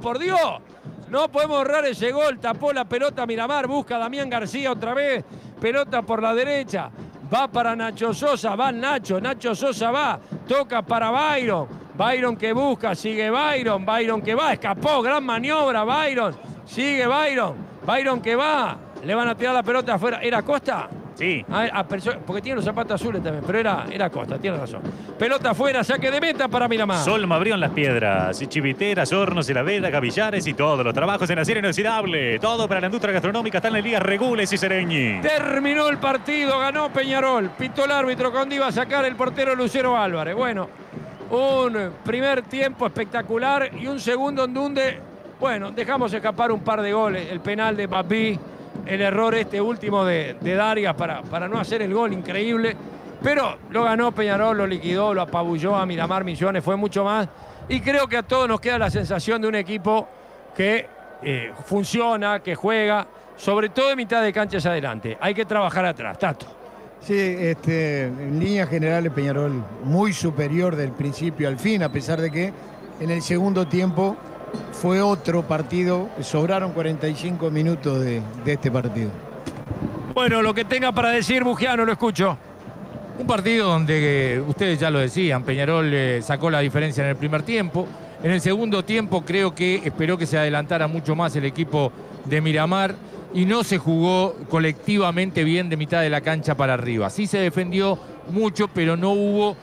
por Dios. No podemos errar ese gol. Tapó la pelota Miramar, busca a Damián García otra vez. Pelota por la derecha. Va para Nacho Sosa, va Nacho Sosa va. Toca para Byron. Byron que busca, sigue Byron que va. Escapó, gran maniobra Byron. Sigue Byron que va. Le van a tirar la pelota afuera. ¿Era Costa? Sí. Porque tiene los zapatos azules también, pero era Costa, tiene razón. Pelota afuera, saque de meta para Miramar. Solma abrió en Las Piedras, Chiviteras, Hornos, Heladera, Gavillares y todos los trabajos en acero inoxidable. Todo para la industria gastronómica está en la Liga Regules y Sereñi. Terminó el partido, ganó Peñarol. Pitó el árbitro cuando iba a sacar el portero Lucero Álvarez. Bueno, un primer tiempo espectacular y un segundo en donde, bueno, dejamos escapar un par de goles. El penal de Papí. El error último de Darias para no hacer el gol increíble. Pero lo ganó Peñarol, lo liquidó, lo apabulló a Miramar Misiones, fue mucho más. Y creo que a todos nos queda la sensación de un equipo que funciona, que juega, sobre todo en mitad de cancha hacia adelante. Hay que trabajar atrás, Tato. Sí, en líneas generales Peñarol muy superior del principio al fin, a pesar de que en el segundo tiempo fue otro partido, sobraron 45 minutos de este partido. Bueno, lo que tenga para decir Bugiano, lo escucho. Un partido donde ustedes ya lo decían, Peñarol sacó la diferencia en el primer tiempo. En el segundo tiempo creo que esperó que se adelantara mucho más el equipo de Miramar y no se jugó colectivamente bien de mitad de la cancha para arriba. Sí se defendió mucho, pero no hubo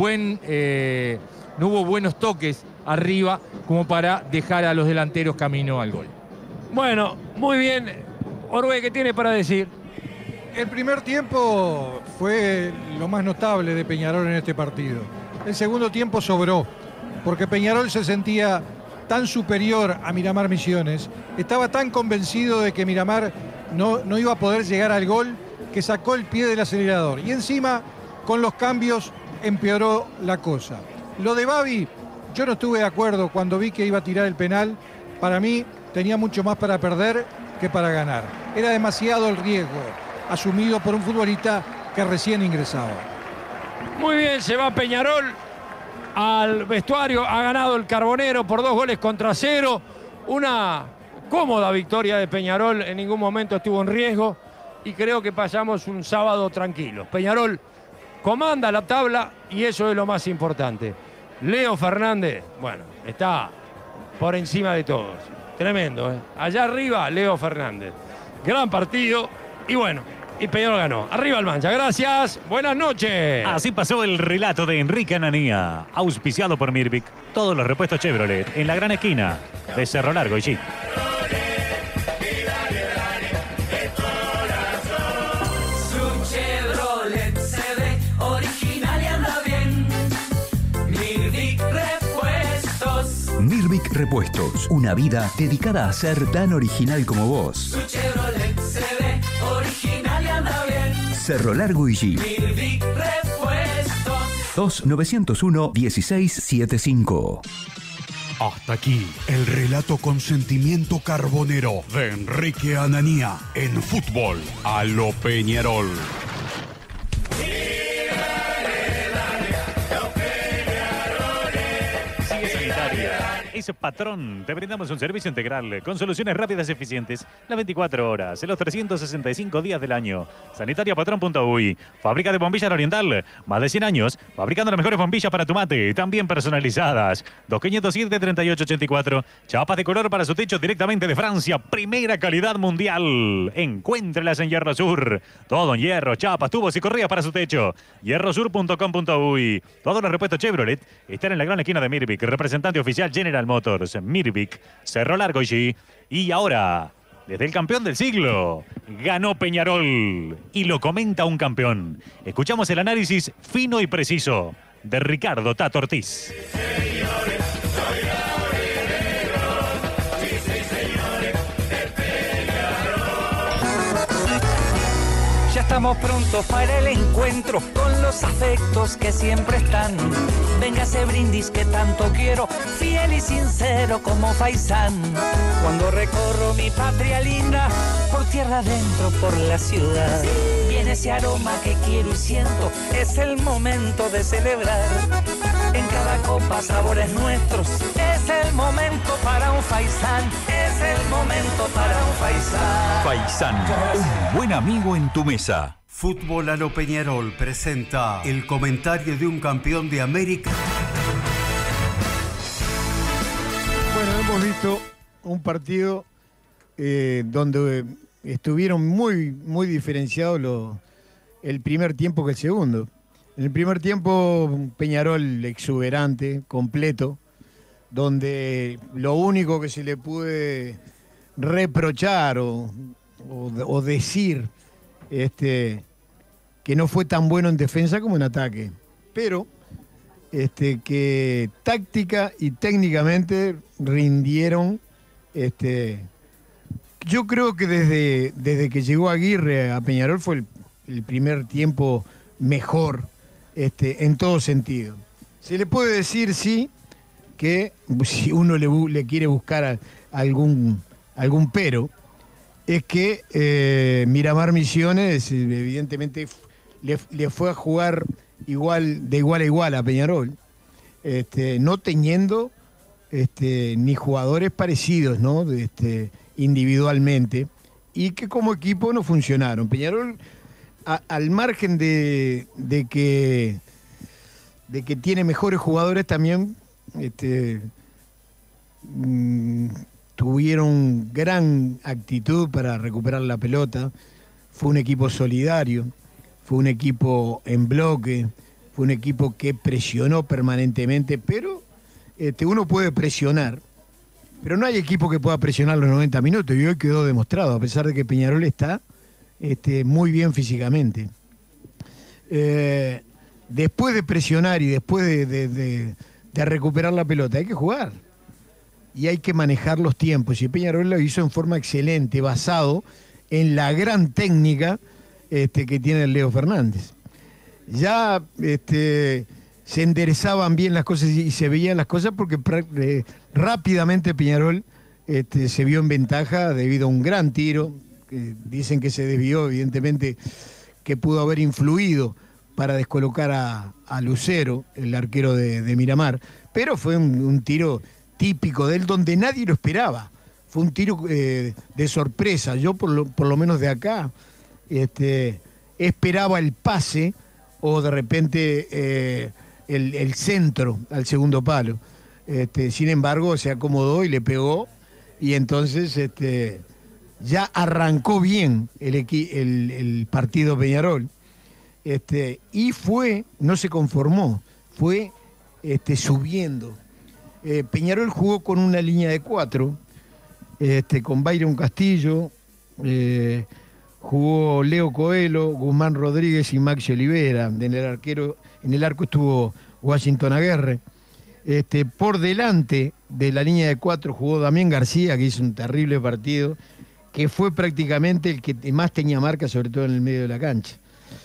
buenos toques arriba como para dejar a los delanteros camino al gol. Bueno, muy bien. Orbe, ¿qué tiene para decir? El primer tiempo fue lo más notable de Peñarol en este partido. El segundo tiempo sobró, porque Peñarol se sentía tan superior a Miramar Misiones, estaba tan convencido de que Miramar no iba a poder llegar al gol, que sacó el pie del acelerador. Y encima, con los cambios, empeoró la cosa. Lo de Babi, yo no estuve de acuerdo cuando vi que iba a tirar el penal. Para mí, tenía mucho más para perder que para ganar. Era demasiado el riesgo asumido por un futbolista que recién ingresaba. Muy bien, se va Peñarol al vestuario, ha ganado el Carbonero por 2-0. Una cómoda victoria de Peñarol, en ningún momento estuvo en riesgo y creo que pasamos un sábado tranquilo. Peñarol comanda la tabla y eso es lo más importante. Leo Fernández, bueno, está por encima de todos. Tremendo, ¿eh? Allá arriba, Leo Fernández. Gran partido y bueno, y Peñarol ganó. Arriba el Mancha, gracias, buenas noches. Así pasó el relato de Enrique Ananía, auspiciado por Mirvic. Todos los repuestos Chevrolet en la gran esquina de Cerro Largo y sí. Su Chevrolet se ve original y anda bien. Mirvic Repuestos. Mirvic Repuestos, una vida dedicada a ser tan original como vos. Su Chevrolet se ve original y anda bien. Cerro Largo y G. Mirvic Repuestos. 2901-1675. Hasta aquí el relato con sentimiento carbonero de Enrique Ananía en Fútbol a lo Peñarol. Sigue Sanitaria. Es patrón. Te brindamos un servicio integral con soluciones rápidas y eficientes las 24 horas, en los 365 días del año. Sanitariapatrón.uy. Fábrica de bombillas Oriental. Más de 100 años fabricando las mejores bombillas para tu mate, también personalizadas. 2507-3884. Chapas de color para su techo directamente de Francia. Primera calidad mundial. Encuéntrelas en Hierro Sur. Todo en hierro, chapas, tubos y correas para su techo. hierrosur.com.uy. Todos los repuestos Chevrolet están en la gran esquina de Mirvic. Representante oficial General Motors, Mirvic, Cerro Largo y ahora, desde el campeón del siglo, ganó Peñarol y lo comenta un campeón. Escuchamos el análisis fino y preciso de Ricardo Tato Ortiz. Ya estamos prontos para el encuentro con los afectos que siempre están. Véngase brindis que tanto quiero, fiel y sincero como Faisán. Cuando recorro mi patria linda, por tierra adentro, por la ciudad, viene ese aroma que quiero y siento, es el momento de celebrar. En cada copa sabores nuestros, es Es el momento para un faisán, es el momento para un faisán. Faisán, un buen amigo en tu mesa. Fútbol a lo Peñarol presenta el comentario de un campeón de América. Bueno, hemos visto un partido donde estuvieron muy diferenciados el primer tiempo que el segundo. En el primer tiempo, Peñarol exuberante, completo, donde lo único que se le puede reprochar o decir que no fue tan bueno en defensa como en ataque. Pero que táctica y técnicamente rindieron. Yo creo que desde que llegó Aguirre a Peñarol fue el primer tiempo mejor en todo sentido. Se le puede decir, sí, que si uno le quiere buscar algún pero, es que Miramar Misiones evidentemente le fue a jugar de igual a igual a Peñarol, no teniendo ni jugadores parecidos, ¿no? Individualmente, y que como equipo no funcionaron. Peñarol, al margen de que tiene mejores jugadores, también tuvieron gran actitud para recuperar la pelota. Fue un equipo solidario, fue un equipo en bloque, fue un equipo que presionó permanentemente, pero uno puede presionar, pero no hay equipo que pueda presionar los 90 minutos, y hoy quedó demostrado, a pesar de que Peñarol está muy bien físicamente. Después de presionar y después de recuperar la pelota, hay que jugar. Y hay que manejar los tiempos. Y Peñarol lo hizo en forma excelente, basado en la gran técnica que tiene el Leo Fernández. Ya se enderezaban bien las cosas y se veían las cosas porque rápidamente Peñarol se vio en ventaja debido a un gran tiro. Dicen que se desvió, evidentemente, que pudo haber influido para descolocar a Lucero, el arquero de Miramar, pero fue un tiro típico de él donde nadie lo esperaba. Fue un tiro de sorpresa. Yo por lo menos de acá esperaba el pase o de repente el centro al segundo palo. Sin embargo, se acomodó y le pegó, y entonces ya arrancó bien el partido Peñarol. Y no se conformó, fue subiendo. Peñarol jugó con una línea de 4, con Byron Castillo, jugó Leo Coelho, Guzmán Rodríguez y Maxi Olivera. En el arco estuvo Washington Aguirre. Por delante de la línea de 4 jugó Damián García, que hizo un terrible partido, que fue prácticamente el que más tenía marca, sobre todo en el medio de la cancha.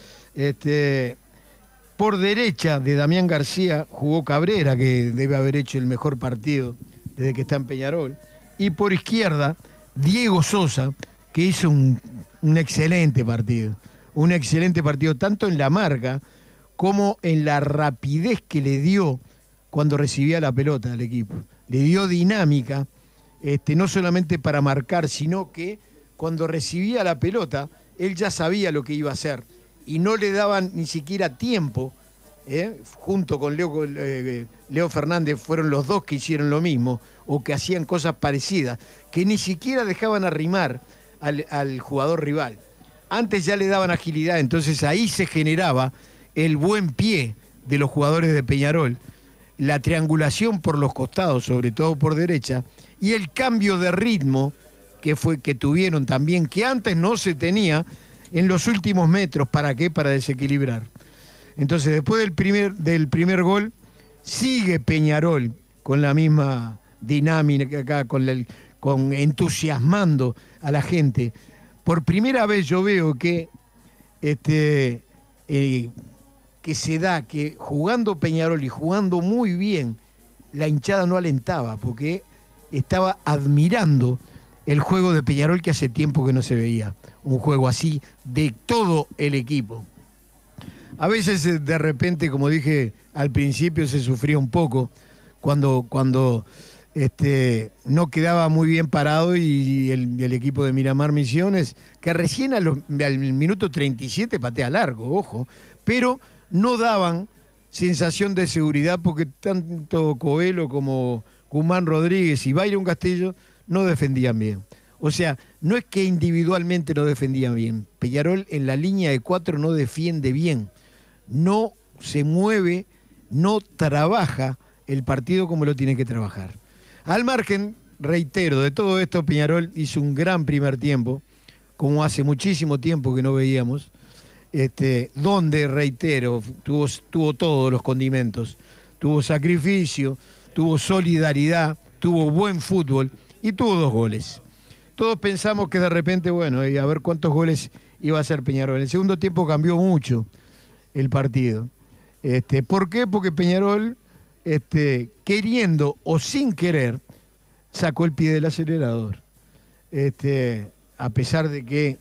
Por derecha de Damián García jugó Cabrera, que debe haber hecho el mejor partido desde que está en Peñarol. Y por izquierda, Diego Sosa, que hizo un excelente partido. Un excelente partido, tanto en la marca como en la rapidez que le dio cuando recibía la pelota al equipo. Le dio dinámica, no solamente para marcar, sino que cuando recibía la pelota, él ya sabía lo que iba a hacer. Y no le daban ni siquiera tiempo, junto con Leo Fernández, fueron los dos que hicieron lo mismo, o que hacían cosas parecidas, que ni siquiera dejaban arrimar al jugador rival. Antes ya le daban agilidad, entonces ahí se generaba el buen pie de los jugadores de Peñarol, la triangulación por los costados, sobre todo por derecha, y el cambio de ritmo que tuvieron también, que antes no se tenía en los últimos metros. ¿Para qué? Para desequilibrar. Entonces, después del primer gol, sigue Peñarol con la misma dinámica acá, con entusiasmando a la gente. Por primera vez yo veo que se da que jugando Peñarol y jugando muy bien, la hinchada no alentaba, porque estaba admirando el juego de Peñarol, que hace tiempo que no se veía. Un juego así de todo el equipo. A veces de repente, como dije al principio, se sufría un poco cuando no quedaba muy bien parado y el equipo de Miramar Misiones, que recién al minuto 37 patea largo, ojo, pero no daban sensación de seguridad porque tanto Coelho como Guzmán Rodríguez y Byron Castillo no defendían bien. O sea, no es que individualmente no defendían bien. Peñarol en la línea de 4 no defiende bien, no se mueve, no trabaja el partido como lo tiene que trabajar. Al margen, reitero, de todo esto, Peñarol hizo un gran primer tiempo, como hace muchísimo tiempo que no veíamos, donde, reitero, tuvo todos los condimentos. Tuvo sacrificio, tuvo solidaridad, tuvo buen fútbol y tuvo 2 goles. Todos pensamos que de repente, bueno, a ver cuántos goles iba a hacer Peñarol. En el segundo tiempo cambió mucho el partido. ¿Por qué? Porque Peñarol, queriendo o sin querer, sacó el pie del acelerador. A pesar de que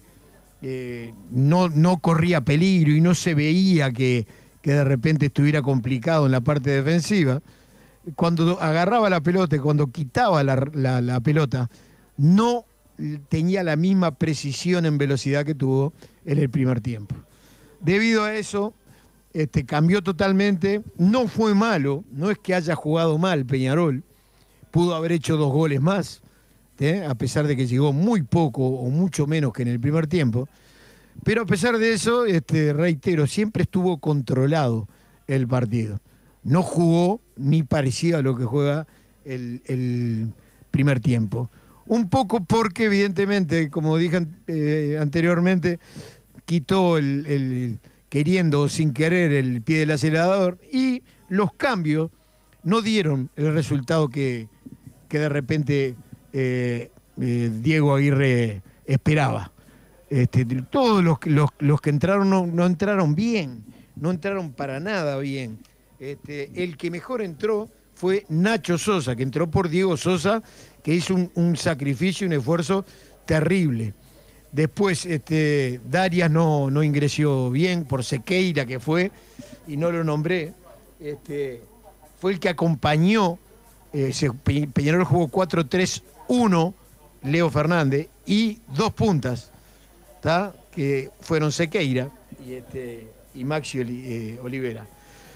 no corría peligro y no se veía que de repente estuviera complicado en la parte defensiva, cuando agarraba la pelota y cuando quitaba la pelota, no tenía la misma precisión en velocidad que tuvo en el primer tiempo. Debido a eso, cambió totalmente. No fue malo, no es que haya jugado mal Peñarol, pudo haber hecho 2 goles más, a pesar de que llegó muy poco o mucho menos que en el primer tiempo. Pero a pesar de eso, reitero, siempre estuvo controlado el partido. No jugó ni parecido a lo que juega el primer tiempo. Un poco porque, evidentemente, como dije anteriormente, quitó queriendo o sin querer el pie del acelerador y los cambios no dieron el resultado que de repente Diego Aguirre esperaba. Todos los que entraron no entraron bien, no entraron para nada bien. El que mejor entró fue Nacho Sosa, que entró por Diego Sosa, que hizo un sacrificio, un esfuerzo terrible. Después Darias no ingresó bien por Sequeira, que fue, y no lo nombré, fue el que acompañó. Peñarol jugó 4-3-1, Leo Fernández, y 2 puntas, que fueron Sequeira y Maxi Olivera.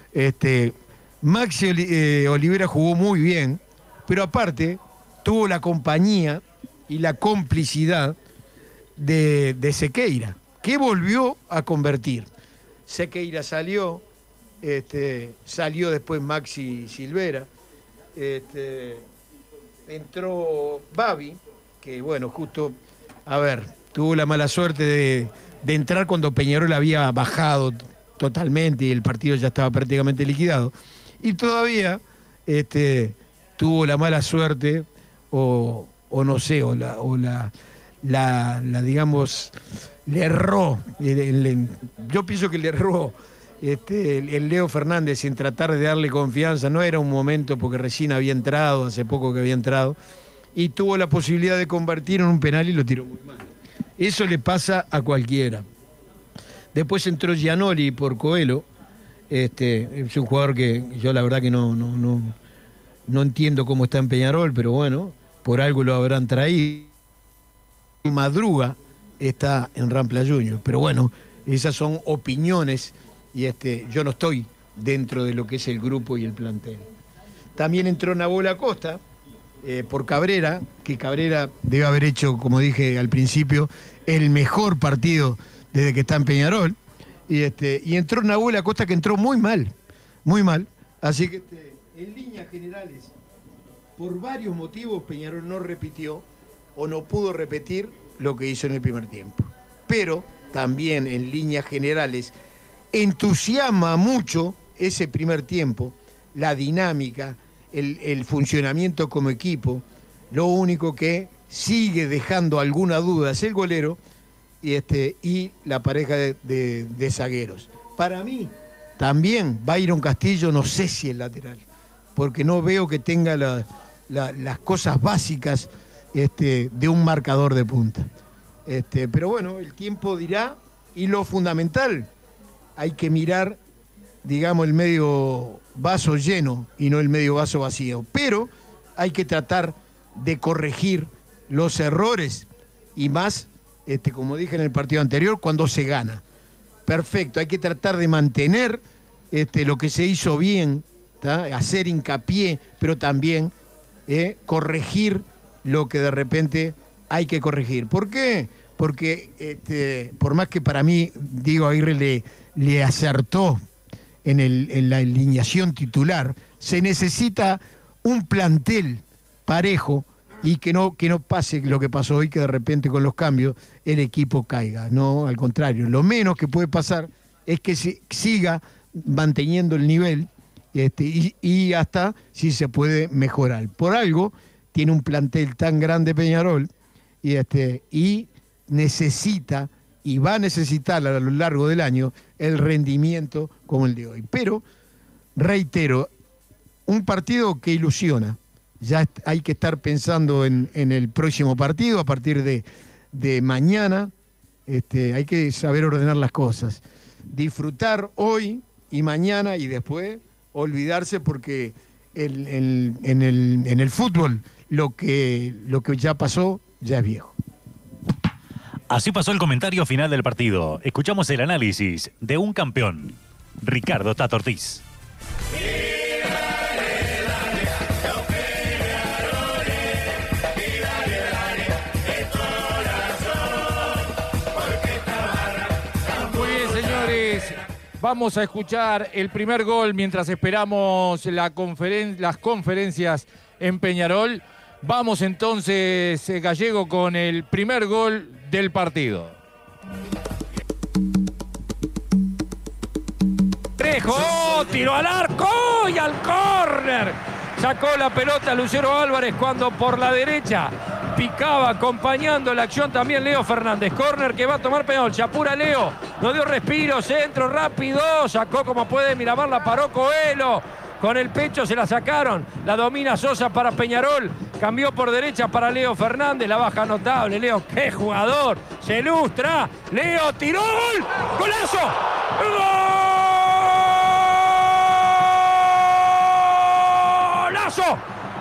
Maxi Olivera jugó muy bien, pero aparte tuvo la compañía y la complicidad de Sequeira, que volvió a convertir. Sequeira salió después Maxi Silvera, entró Babi, que bueno, justo, tuvo la mala suerte de entrar cuando Peñarol había bajado totalmente y el partido ya estaba prácticamente liquidado. Y todavía tuvo la mala suerte, o no sé, digamos, le erró. Yo pienso que le erró el Leo Fernández en tratar de darle confianza. No era un momento porque recién había entrado, hace poco que había entrado, y tuvo la posibilidad de convertir en un penal y lo tiró muy mal. Eso le pasa a cualquiera. Después entró Gianoli por Coelho. Es un jugador que yo la verdad que no entiendo cómo está en Peñarol, pero bueno, por algo lo habrán traído. Madruga está en Rampla Junior, pero bueno, esas son opiniones y yo no estoy dentro de lo que es el grupo y el plantel. También entró Nahuel Acosta por Cabrera, que Cabrera debe haber hecho, como dije al principio, el mejor partido desde que está en Peñarol. Y entró Nahuel Acosta, que entró muy mal. Así que en líneas generales, por varios motivos, Peñarol no repitió o no pudo repetir lo que hizo en el primer tiempo. Pero también en líneas generales entusiasma mucho ese primer tiempo, la dinámica, el funcionamiento como equipo. Lo único que sigue dejando alguna duda es el golero y la pareja de zagueros. Para mí, también Byron Castillo, no sé si es lateral, porque no veo que tenga las cosas básicas de un marcador de punta. Pero bueno, el tiempo dirá, y lo fundamental, hay que mirar, digamos, el medio vaso lleno y no el medio vaso vacío. Pero hay que tratar de corregir los errores y más, como dije en el partido anterior, cuando se gana. Perfecto, hay que tratar de mantener lo que se hizo bien, ¿tá? Hacer hincapié, pero también corregir lo que de repente hay que corregir. ¿Por qué? Porque por más que para mí Diego Aguirre le acertó en la alineación titular, se necesita un plantel parejo y que no pase lo que pasó hoy, que de repente con los cambios el equipo caiga. No, al contrario, lo menos que puede pasar es que siga manteniendo el nivel y hasta si se puede mejorar. Por algo tiene un plantel tan grande Peñarol y necesita y va a necesitar a lo largo del año el rendimiento como el de hoy. Pero, reitero, un partido que ilusiona. Ya hay que estar pensando en el próximo partido a partir de mañana. Hay que saber ordenar las cosas. Disfrutar hoy y mañana y después olvidarse porque en el fútbol lo que ya pasó ya es viejo. Así pasó el comentario final del partido. Escuchamos el análisis de un campeón, Ricardo Tato Ortiz. Muy bien, señores. Vamos a escuchar el primer gol mientras esperamos las conferencias en Peñarol. Vamos entonces, Gallego, con el primer gol del partido. Trejo, tiró al arco y al córner. Sacó la pelota Lucero Álvarez cuando por la derecha picaba acompañando la acción también Leo Fernández. Córner que va a tomar Peñarol. Se apura Leo. No dio respiro. Centro rápido. Sacó como puede Miramar. La paró Coelho. Con el pecho se la sacaron. La domina Sosa para Peñarol. Cambió por derecha para Leo Fernández. La baja notable. Leo, qué jugador. Se ilustra. Leo tiró. ¡Gol! ¡Golazo! ¡Golazo!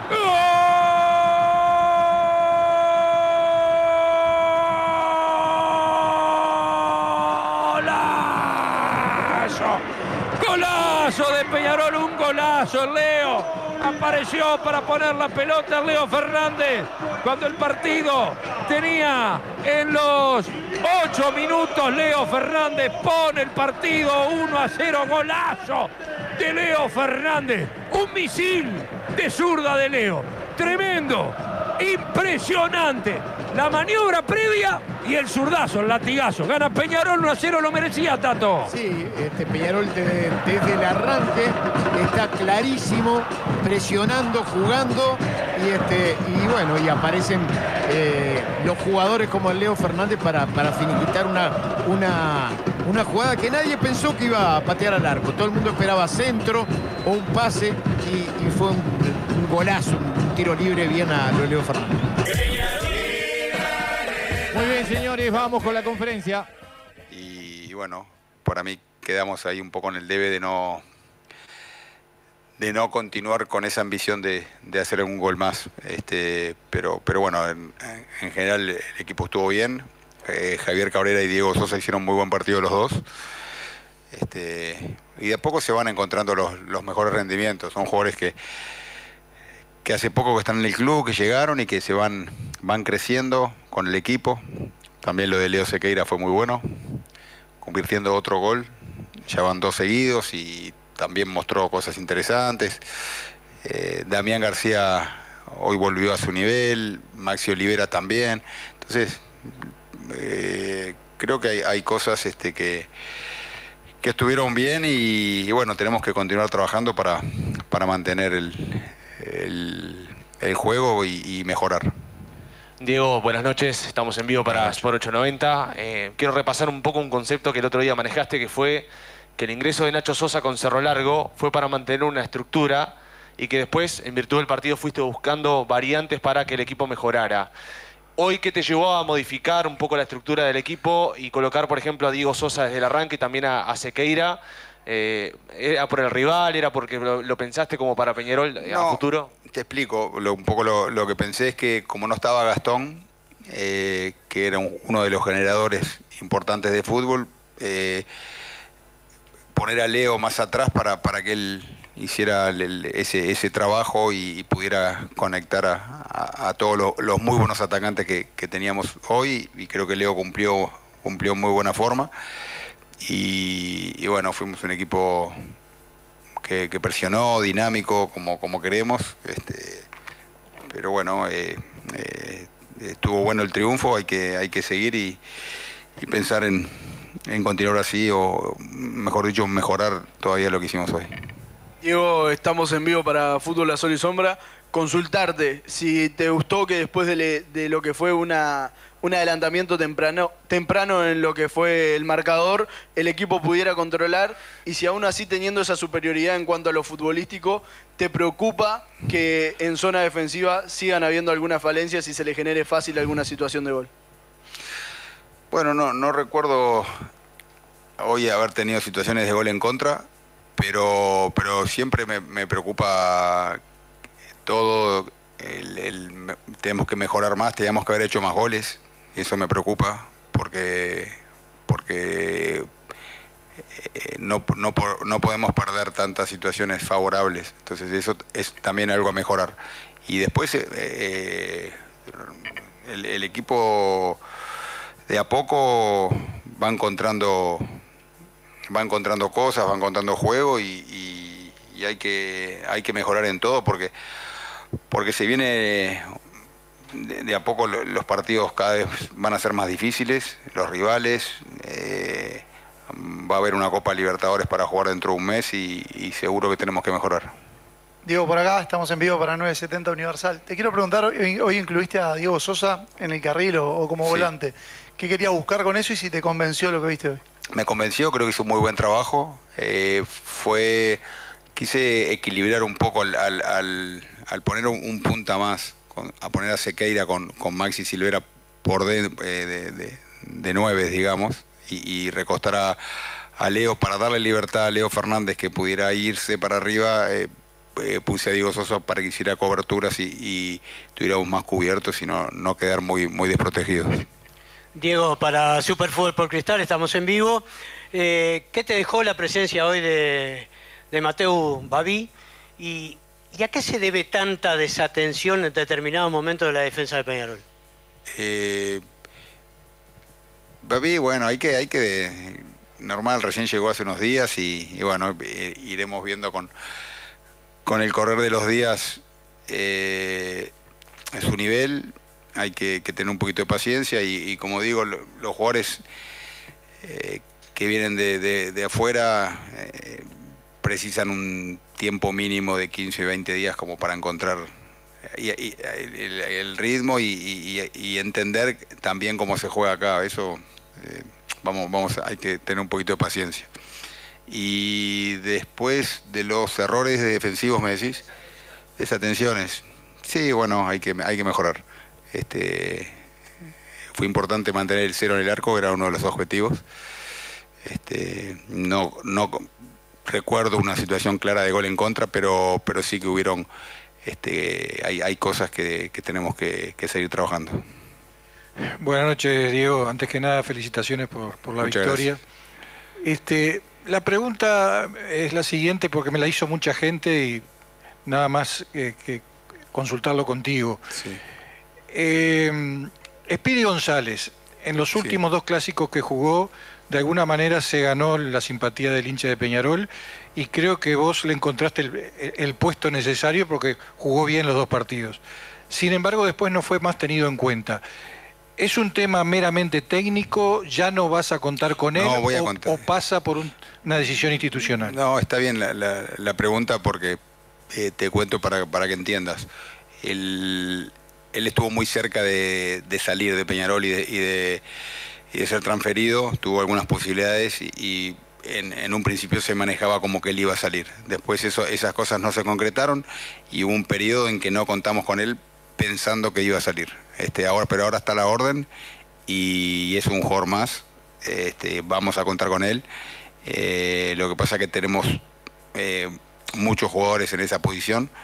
Golazo de Peñarol, un golazo. El Leo apareció para poner la pelota a Leo Fernández cuando el partido tenía en los 8 minutos. Leo Fernández pone el partido 1-0. Golazo de Leo Fernández, un misil de zurda de Leo, tremendo, impresionante. La maniobra previa y el zurdazo, el latigazo. Gana Peñarol 1-0, lo merecía, Tato. Sí, Peñarol desde el arranque está clarísimo, presionando, jugando y bueno, y aparecen los jugadores como el Leo Fernández para finiquitar una jugada que nadie pensó que iba a patear al arco. Todo el mundo esperaba centro o un pase y fue un golazo, un tiro libre bien a Leo Fernández. Muy bien, señores, vamos con la conferencia. Y bueno, para mí quedamos ahí un poco en el debe de no continuar con esa ambición de hacer un gol más. Pero bueno, en general el equipo estuvo bien. Javier Cabrera y Diego Sosa hicieron muy buen partido los dos. Y de a poco se van encontrando los mejores rendimientos. Son jugadores que hace poco que están en el club, que llegaron y que se van creciendo con el equipo. También lo de Leo Sequeira fue muy bueno, convirtiendo otro gol. Ya van 2 seguidos y también mostró cosas interesantes. Damián García hoy volvió a su nivel, Maxi Olivera también. Entonces, creo que hay cosas que estuvieron bien y bueno, tenemos que continuar trabajando para mantener el juego y mejorar. Diego, buenas noches. Estamos en vivo para Sport 890. Quiero repasar un poco un concepto que el otro día manejaste, que fue que el ingreso de Nacho Sosa con Cerro Largo fue para mantener una estructura y que después, en virtud del partido, fuiste buscando variantes para que el equipo mejorara. Hoy, ¿qué te llevó a modificar un poco la estructura del equipo y colocar, por ejemplo, a Diego Sosa desde el arranque y también a Sequeira? ¿Era por el rival? ¿Era porque lo pensaste como para Peñarol a futuro? Te explico, un poco lo que pensé es que como no estaba Gastón, que era uno de los generadores importantes de fútbol, poner a Leo más atrás para que él hiciera ese trabajo y pudiera conectar a todos los muy buenos atacantes que teníamos hoy, y creo que Leo cumplió muy buena forma, y bueno, fuimos un equipo que presionó, dinámico, como queremos, pero bueno, estuvo bueno el triunfo, hay que seguir y pensar en continuar así, o mejor dicho, mejorar todavía lo que hicimos hoy. Diego, estamos en vivo para Fútbol a Sol y Sombra. Consultarte si te gustó que después de lo que fue un adelantamiento temprano en lo que fue el marcador, el equipo pudiera controlar, y si aún así, teniendo esa superioridad en cuanto a lo futbolístico, te preocupa que en zona defensiva sigan habiendo algunas falencias y se le genere fácil alguna situación de gol. Bueno, no recuerdo hoy haber tenido situaciones de gol en contra, pero siempre me preocupa todo. Tenemos que mejorar más, teníamos que haber hecho más goles, y eso me preocupa porque no podemos perder tantas situaciones favorables. Entonces eso es también algo a mejorar. Y después el equipo de a poco va encontrando cosas, va encontrando juego, y hay que mejorar en todo porque se viene de a poco, los partidos cada vez van a ser más difíciles, los rivales, va a haber una Copa Libertadores para jugar dentro de un mes, y seguro que tenemos que mejorar. Diego, por acá estamos en vivo para 970 Universal. Te quiero preguntar, hoy incluiste a Diego Sosa en el carril o como volante. ¿Qué querías buscar con eso y si te convenció lo que viste hoy? Me convenció, creo que hizo un muy buen trabajo. Quise equilibrar un poco al poner un punta más, a poner a Sequeira con Maxi Silvera por de 9, digamos, y recostar a Leo para darle libertad a Leo Fernández, que pudiera irse para arriba. Puse a Diego Sosa para que hiciera coberturas y estuviéramos más cubiertos y no quedar muy desprotegidos. Diego, para Superfútbol por Cristal estamos en vivo. ¿Qué te dejó la presencia hoy de Mateu Baví? ¿Y a qué se debe tanta desatención en determinados momentos de la defensa de Peñarol? Baví, bueno, hay que normal, recién llegó hace unos días y bueno, iremos viendo con el correr de los días su nivel. Hay que tener un poquito de paciencia y como digo, los jugadores que vienen de afuera precisan un tiempo mínimo de 15 y 20 días como para encontrar el ritmo y entender también cómo se juega acá. Eso hay que tener un poquito de paciencia. Y después de los errores defensivos, me decís, desatenciones. Sí, bueno, hay que mejorar. Fue importante mantener el 0 en el arco, era uno de los objetivos. No recuerdo una situación clara de gol en contra, pero sí que hubieron, hay cosas que tenemos que seguir trabajando. Buenas noches, Diego. Antes que nada, felicitaciones por la Muchas victoria. Gracias. La pregunta es la siguiente, porque me la hizo mucha gente y nada más que consultarlo contigo. Sí. Espiri González, en los últimos dos clásicos que jugó, de alguna manera se ganó la simpatía del hincha de Peñarol, y creo que vos le encontraste el puesto necesario porque jugó bien los dos partidos. Sin embargo, después no fue más tenido en cuenta. ¿Es un tema meramente técnico? ¿Ya no vas a contar con él? No voy a contar. ¿O pasa por una decisión institucional? No, está bien la pregunta porque te cuento para que entiendas. Él estuvo muy cerca de salir de Peñarol y de ser transferido, tuvo algunas posibilidades y en un principio se manejaba como que él iba a salir. Después esas cosas no se concretaron y hubo un periodo en que no contamos con él pensando que iba a salir. Pero ahora está la orden y es un jugador más. Vamos a contar con él. Lo que pasa es que tenemos muchos jugadores en esa posición.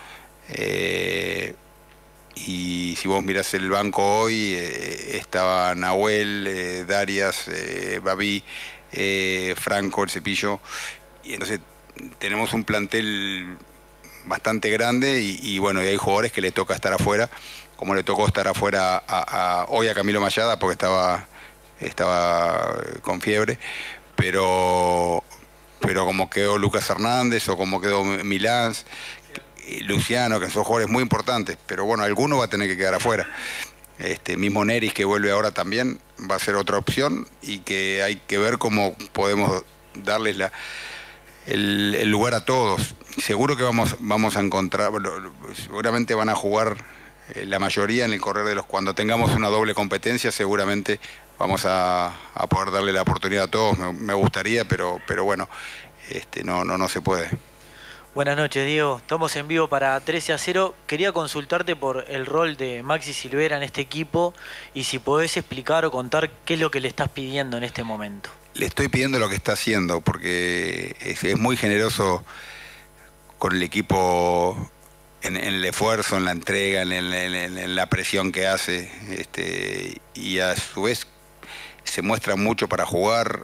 Y si vos mirás el banco hoy, estaba Nahuel, Darias, Babí, Franco, el Cepillo. Y entonces tenemos un plantel bastante grande y bueno, y hay jugadores que le toca estar afuera, como le tocó estar afuera hoy a Camilo Mayada porque estaba con fiebre, pero como quedó Lucas Hernández o como quedó Milán, Luciano, que son jugadores muy importantes, pero bueno, alguno va a tener que quedar afuera. Mismo Neris, que vuelve ahora también, va a ser otra opción y que hay que ver cómo podemos darles el lugar a todos. Seguro que vamos a encontrar, seguramente van a jugar la mayoría en el correr de los... Cuando tengamos una doble competencia, seguramente vamos a poder darle la oportunidad a todos. Me gustaría, pero bueno, no se puede. Buenas noches, Diego. Estamos en vivo para 13-0. Quería consultarte por el rol de Maxi Silvera en este equipo y si podés explicar o contar qué es lo que le estás pidiendo en este momento. Le estoy pidiendo lo que está haciendo porque es muy generoso con el equipo en el esfuerzo, en la entrega, en la presión que hace, y a su vez se muestra mucho para jugar,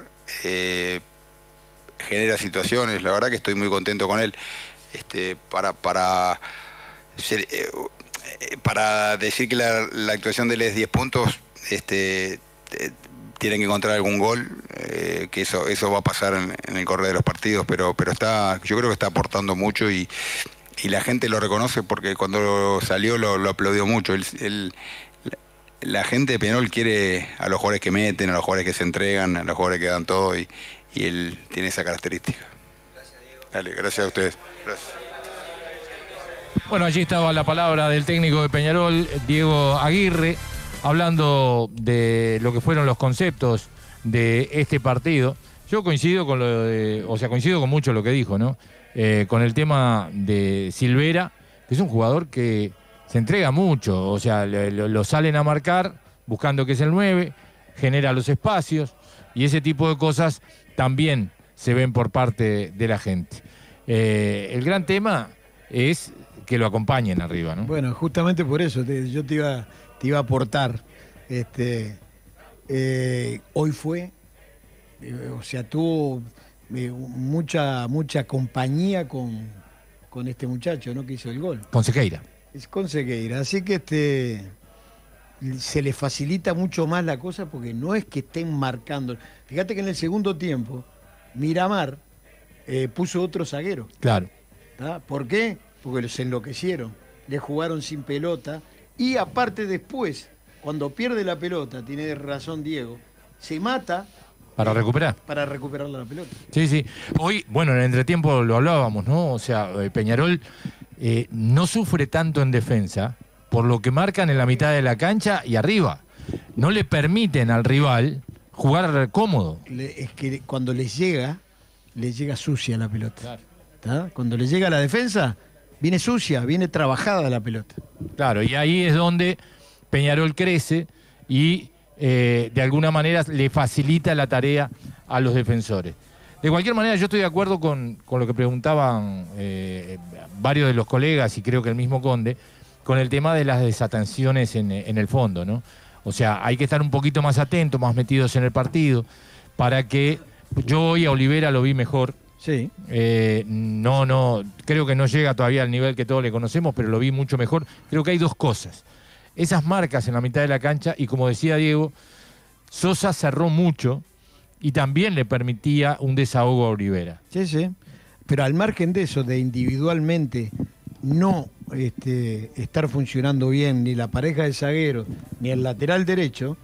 genera situaciones. La verdad que estoy muy contento con él. Para decir que la actuación de él es 10 puntos, tienen que encontrar algún gol, que eso va a pasar en el correr de los partidos, pero yo creo que está aportando mucho y la gente lo reconoce porque cuando salió lo aplaudió mucho. La gente de Peñarol quiere a los jugadores que meten, a los jugadores que se entregan, a los jugadores que dan todo y él tiene esa característica. Gracias, Diego. Dale, gracias a ustedes. Gracias. Bueno, allí estaba la palabra del técnico de Peñarol, Diego Aguirre, hablando de lo que fueron los conceptos de este partido. Yo coincido con coincido con mucho lo que dijo, ¿no? Con el tema de Silvera, que es un jugador que se entrega mucho, o sea, lo salen a marcar buscando que es el 9, genera los espacios y ese tipo de cosas también se ven por parte de la gente. El gran tema es que lo acompañen arriba, ¿no? Bueno, justamente por eso yo te iba a aportar. Hoy fue, o sea, tuvo mucha compañía con este muchacho, ¿no? Que hizo el gol. Con Sequeira. Es con Sequeira, así que se le facilita mucho más la cosa porque no es que estén marcando. Fíjate que en el segundo tiempo Miramar puso otro zaguero. Claro. ¿Tá? ¿Por qué? Porque se enloquecieron, le jugaron sin pelota y aparte después, cuando pierde la pelota, tiene razón Diego, se mata para recuperar. Para recuperar la pelota. Sí, sí. Hoy, bueno, en el entretiempo lo hablábamos, ¿no? O sea, Peñarol no sufre tanto en defensa por lo que marcan en la mitad de la cancha y arriba. No le permiten al rival jugar cómodo. Es que cuando les llega sucia la pelota. Claro. Cuando les llega a la defensa, viene sucia, viene trabajada la pelota. Claro, y ahí es donde Peñarol crece y de alguna manera le facilita la tarea a los defensores. De cualquier manera, yo estoy de acuerdo con lo que preguntaban varios de los colegas y creo que el mismo Conde, con el tema de las desatenciones en el fondo, ¿no? O sea, hay que estar un poquito más atentos, más metidos en el partido, para que yo hoy a Olivera lo vi mejor. Sí. No, creo que no llega todavía al nivel que todos le conocemos, pero lo vi mucho mejor. Creo que hay dos cosas. Esas marcas en la mitad de la cancha y como decía Diego, Sosa cerró mucho y también le permitía un desahogo a Olivera. Sí, sí. Pero al margen de eso, de individualmente no estar funcionando bien ni la pareja de zagueros ni el lateral derecho,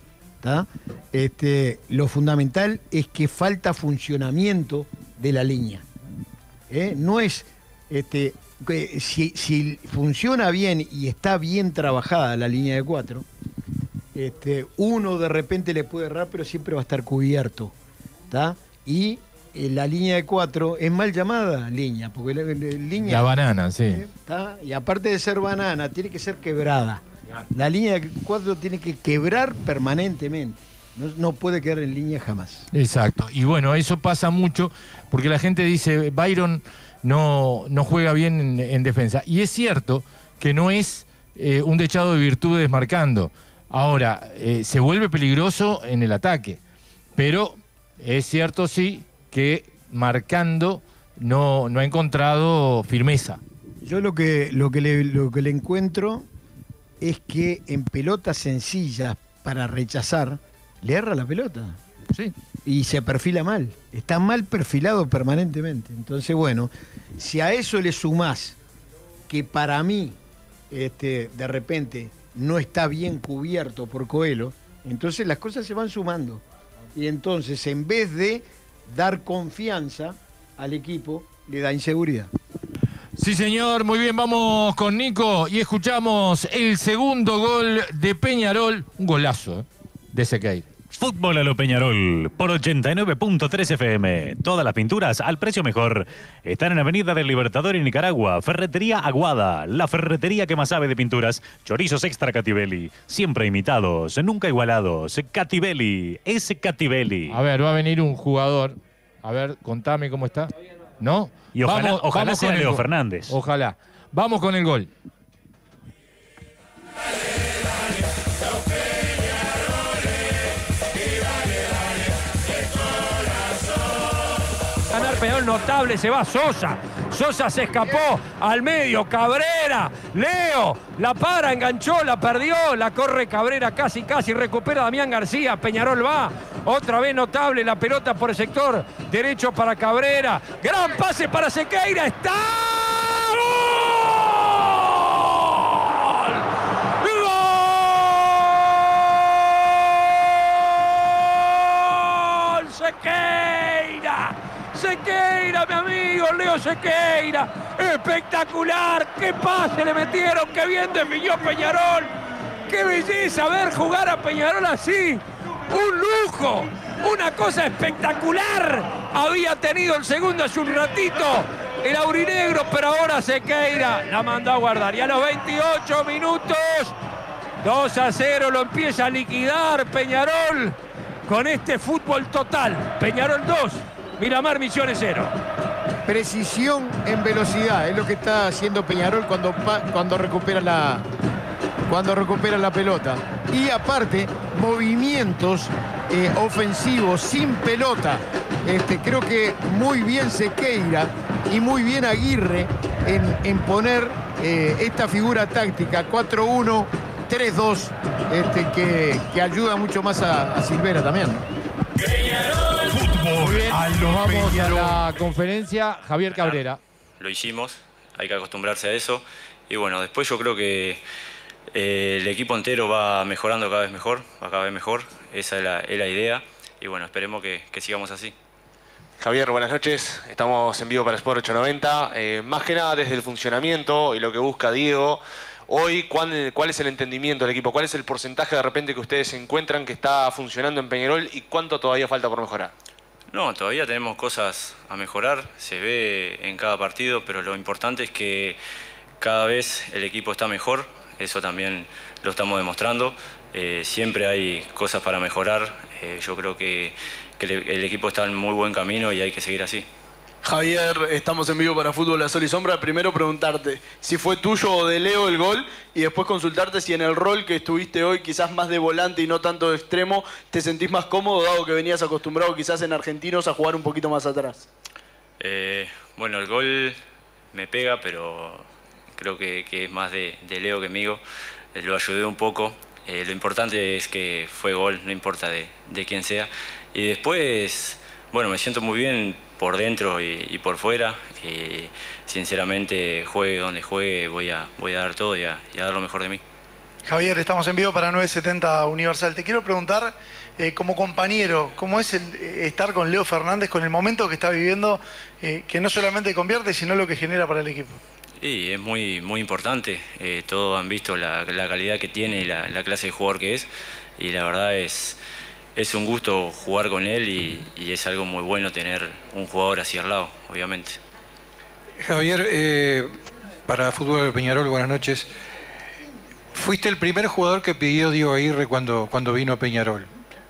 lo fundamental es que falta funcionamiento de la línea. No es que si funciona bien y está bien trabajada la línea de 4, uno de repente le puede errar, pero siempre va a estar cubierto. Y la línea de 4 es mal llamada línea, porque la banana, sí. Y aparte de ser banana, tiene que ser quebrada. La línea de 4 tiene que quebrar permanentemente. No puede quedar en línea jamás. Exacto. Y bueno, eso pasa mucho porque la gente dice, Byron no juega bien en defensa. Y es cierto que no es un dechado de virtudes marcando. Ahora, se vuelve peligroso en el ataque, pero es cierto sí que marcando no ha encontrado firmeza. Yo lo que le encuentro es que en pelotas sencillas para rechazar, le erra la pelota. Sí. Y se perfila mal. Está mal perfilado permanentemente. Entonces, bueno, si a eso le sumás que para mí, de repente, no está bien cubierto por Coelho, entonces las cosas se van sumando. Y entonces, en vez de dar confianza al equipo, le da inseguridad. Sí, señor, muy bien, vamos con Nico y escuchamos el segundo gol de Peñarol, un golazo de Sequeira. Fútbol a lo Peñarol por 89.3 FM. Todas las pinturas al precio mejor. Están en Avenida del Libertador en Nicaragua. Ferretería Aguada, la ferretería que más sabe de pinturas. Chorizos extra Catibelli, siempre imitados, nunca igualados. Catibelli, es Catibelli. A ver, va a venir un jugador. A ver, contame cómo está. ¿No? Y ojalá sea Leo Fernández. Ojalá. Vamos con el gol. Ganar Peñarol notable, se va Sosa. Sosa se escapó al medio, Cabrera, Leo, la para, enganchó, la perdió, la corre Cabrera casi, recupera Damián García, Peñarol va, otra vez notable la pelota por el sector derecho para Cabrera, gran pase para Sequeira, está... ¡Gol! ¡Sequeira! Sequeira, mi amigo, Leo Sequeira, espectacular, qué pase le metieron, qué bien definió Peñarol, qué belleza ver jugar a Peñarol así, un lujo, una cosa espectacular, había tenido el segundo hace un ratito, el aurinegro, pero ahora Sequeira la mandó a guardar, y a los 28 minutos, 2-0, lo empieza a liquidar Peñarol, con este fútbol total, Peñarol 2, Miramar Misiones 0. Precisión en velocidad, es lo que está haciendo Peñarol cuando recupera la pelota. Y aparte, movimientos ofensivos sin pelota. Creo que muy bien Sequeira y muy bien Aguirre en poner esta figura táctica 4-1, 3-2, que ayuda mucho más a Silvera también. Muy bien, nos vamos a la conferencia. Javier Cabrera. Lo hicimos, hay que acostumbrarse a eso. Y bueno, después yo creo que el equipo entero va mejorando cada vez mejor, Esa es la idea. Y bueno, esperemos que sigamos así. Javier, buenas noches. Estamos en vivo para Sport 890. Más que nada desde el funcionamiento y lo que busca Diego. Hoy, ¿cuál es el entendimiento del equipo? ¿Cuál es el porcentaje de repente que ustedes encuentran que está funcionando en Peñarol y cuánto todavía falta por mejorar? No, todavía tenemos cosas a mejorar, se ve en cada partido, pero lo importante es que cada vez el equipo está mejor, eso también lo estamos demostrando. Siempre hay cosas para mejorar, yo creo que el equipo está en muy buen camino y hay que seguir así. Javier, estamos en vivo para Fútbol a Sol y Sombra. Primero preguntarte si fue tuyo o de Leo el gol y después consultarte si en el rol que estuviste hoy, quizás más de volante y no tanto de extremo, te sentís más cómodo dado que venías acostumbrado quizás en Argentinos a jugar un poquito más atrás. Bueno, el gol me pega, pero creo que es más de Leo que mío. Lo ayudé un poco. Lo importante es que fue gol, no importa de quién sea. Y después, bueno, me siento muy bien por dentro y por fuera. Y sinceramente, juegue donde juegue, voy a dar todo y a dar lo mejor de mí. Javier, estamos en vivo para 970 Universal. Te quiero preguntar, como compañero, ¿cómo es estar con Leo Fernández, con el momento que está viviendo, que no solamente convierte, sino lo que genera para el equipo? Sí, es muy importante. Todos han visto la calidad que tiene y la clase de jugador que es. Y la verdad es un gusto jugar con él y es algo muy bueno tener un jugador así al lado, obviamente. Javier, para Fútbol de Peñarol, buenas noches. Fuiste el primer jugador que pidió Diego Aguirre cuando vino a Peñarol.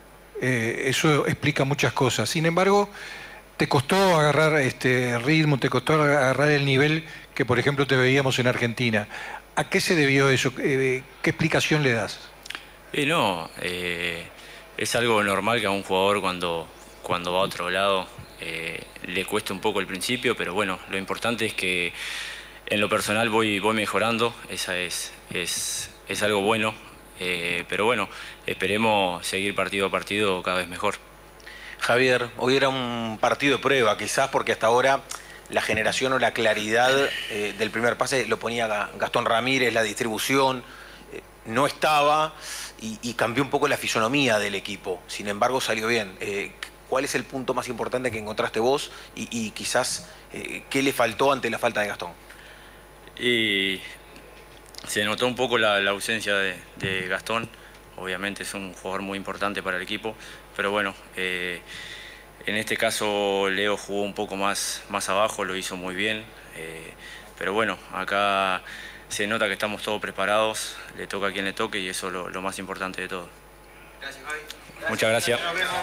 Eso explica muchas cosas. Sin embargo, te costó agarrar ritmo, te costó agarrar el nivel que, por ejemplo, te veíamos en Argentina. ¿A qué se debió eso? ¿Qué explicación le das? No, es algo normal que a un jugador cuando va a otro lado le cueste un poco el principio, pero bueno, lo importante es que en lo personal voy mejorando, esa es algo bueno, pero bueno, esperemos seguir partido a partido cada vez mejor. Javier, hoy era un partido de prueba, quizás porque hasta ahora la generación o la claridad del primer pase lo ponía Gastón Ramírez, la distribución no estaba y cambió un poco la fisonomía del equipo. Sin embargo, salió bien. ¿Cuál es el punto más importante que encontraste vos y quizás qué le faltó ante la falta de Gastón? Y se notó un poco la ausencia de Gastón. Obviamente es un jugador muy importante para el equipo, pero bueno, en este caso Leo jugó un poco más abajo, lo hizo muy bien, pero bueno, acá se nota que estamos todos preparados, le toca a quien le toque y eso es lo más importante de todo. Gracias, Javi. Muchas gracias.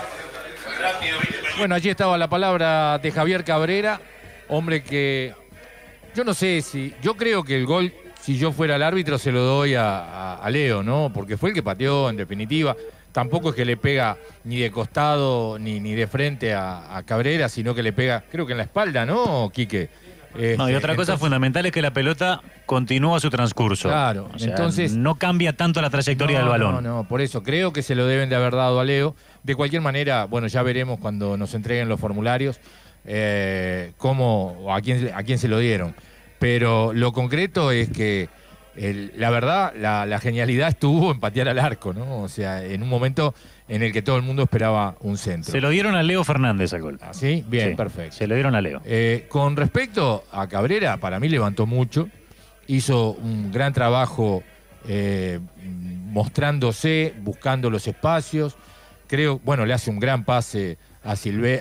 Bueno, allí estaba la palabra de Javier Cabrera, hombre que yo no sé yo creo que el gol, si yo fuera el árbitro, se lo doy a Leo, ¿no? Porque fue el que pateó, en definitiva. Tampoco es que le pega ni de costado ni de frente a Cabrera, sino que le pega, creo que en la espalda, ¿no, Quique? No, y otra cosa fundamental es que la pelota continúa su transcurso. Claro, o sea, entonces no cambia tanto la trayectoria del balón. No, por eso creo que se lo deben de haber dado a Leo. De cualquier manera, bueno, ya veremos cuando nos entreguen los formularios cómo o a quién se lo dieron. Pero lo concreto es que la verdad, la genialidad estuvo en patear al arco, ¿no? O sea, en un momento en el que todo el mundo esperaba un centro. Se lo dieron a Leo Fernández al gol. ¿Ah, sí? Bien, sí, perfecto. Se lo dieron a Leo. Con respecto a Cabrera, para mí levantó mucho. Hizo un gran trabajo mostrándose, buscando los espacios. Creo, bueno, le hace un gran pase a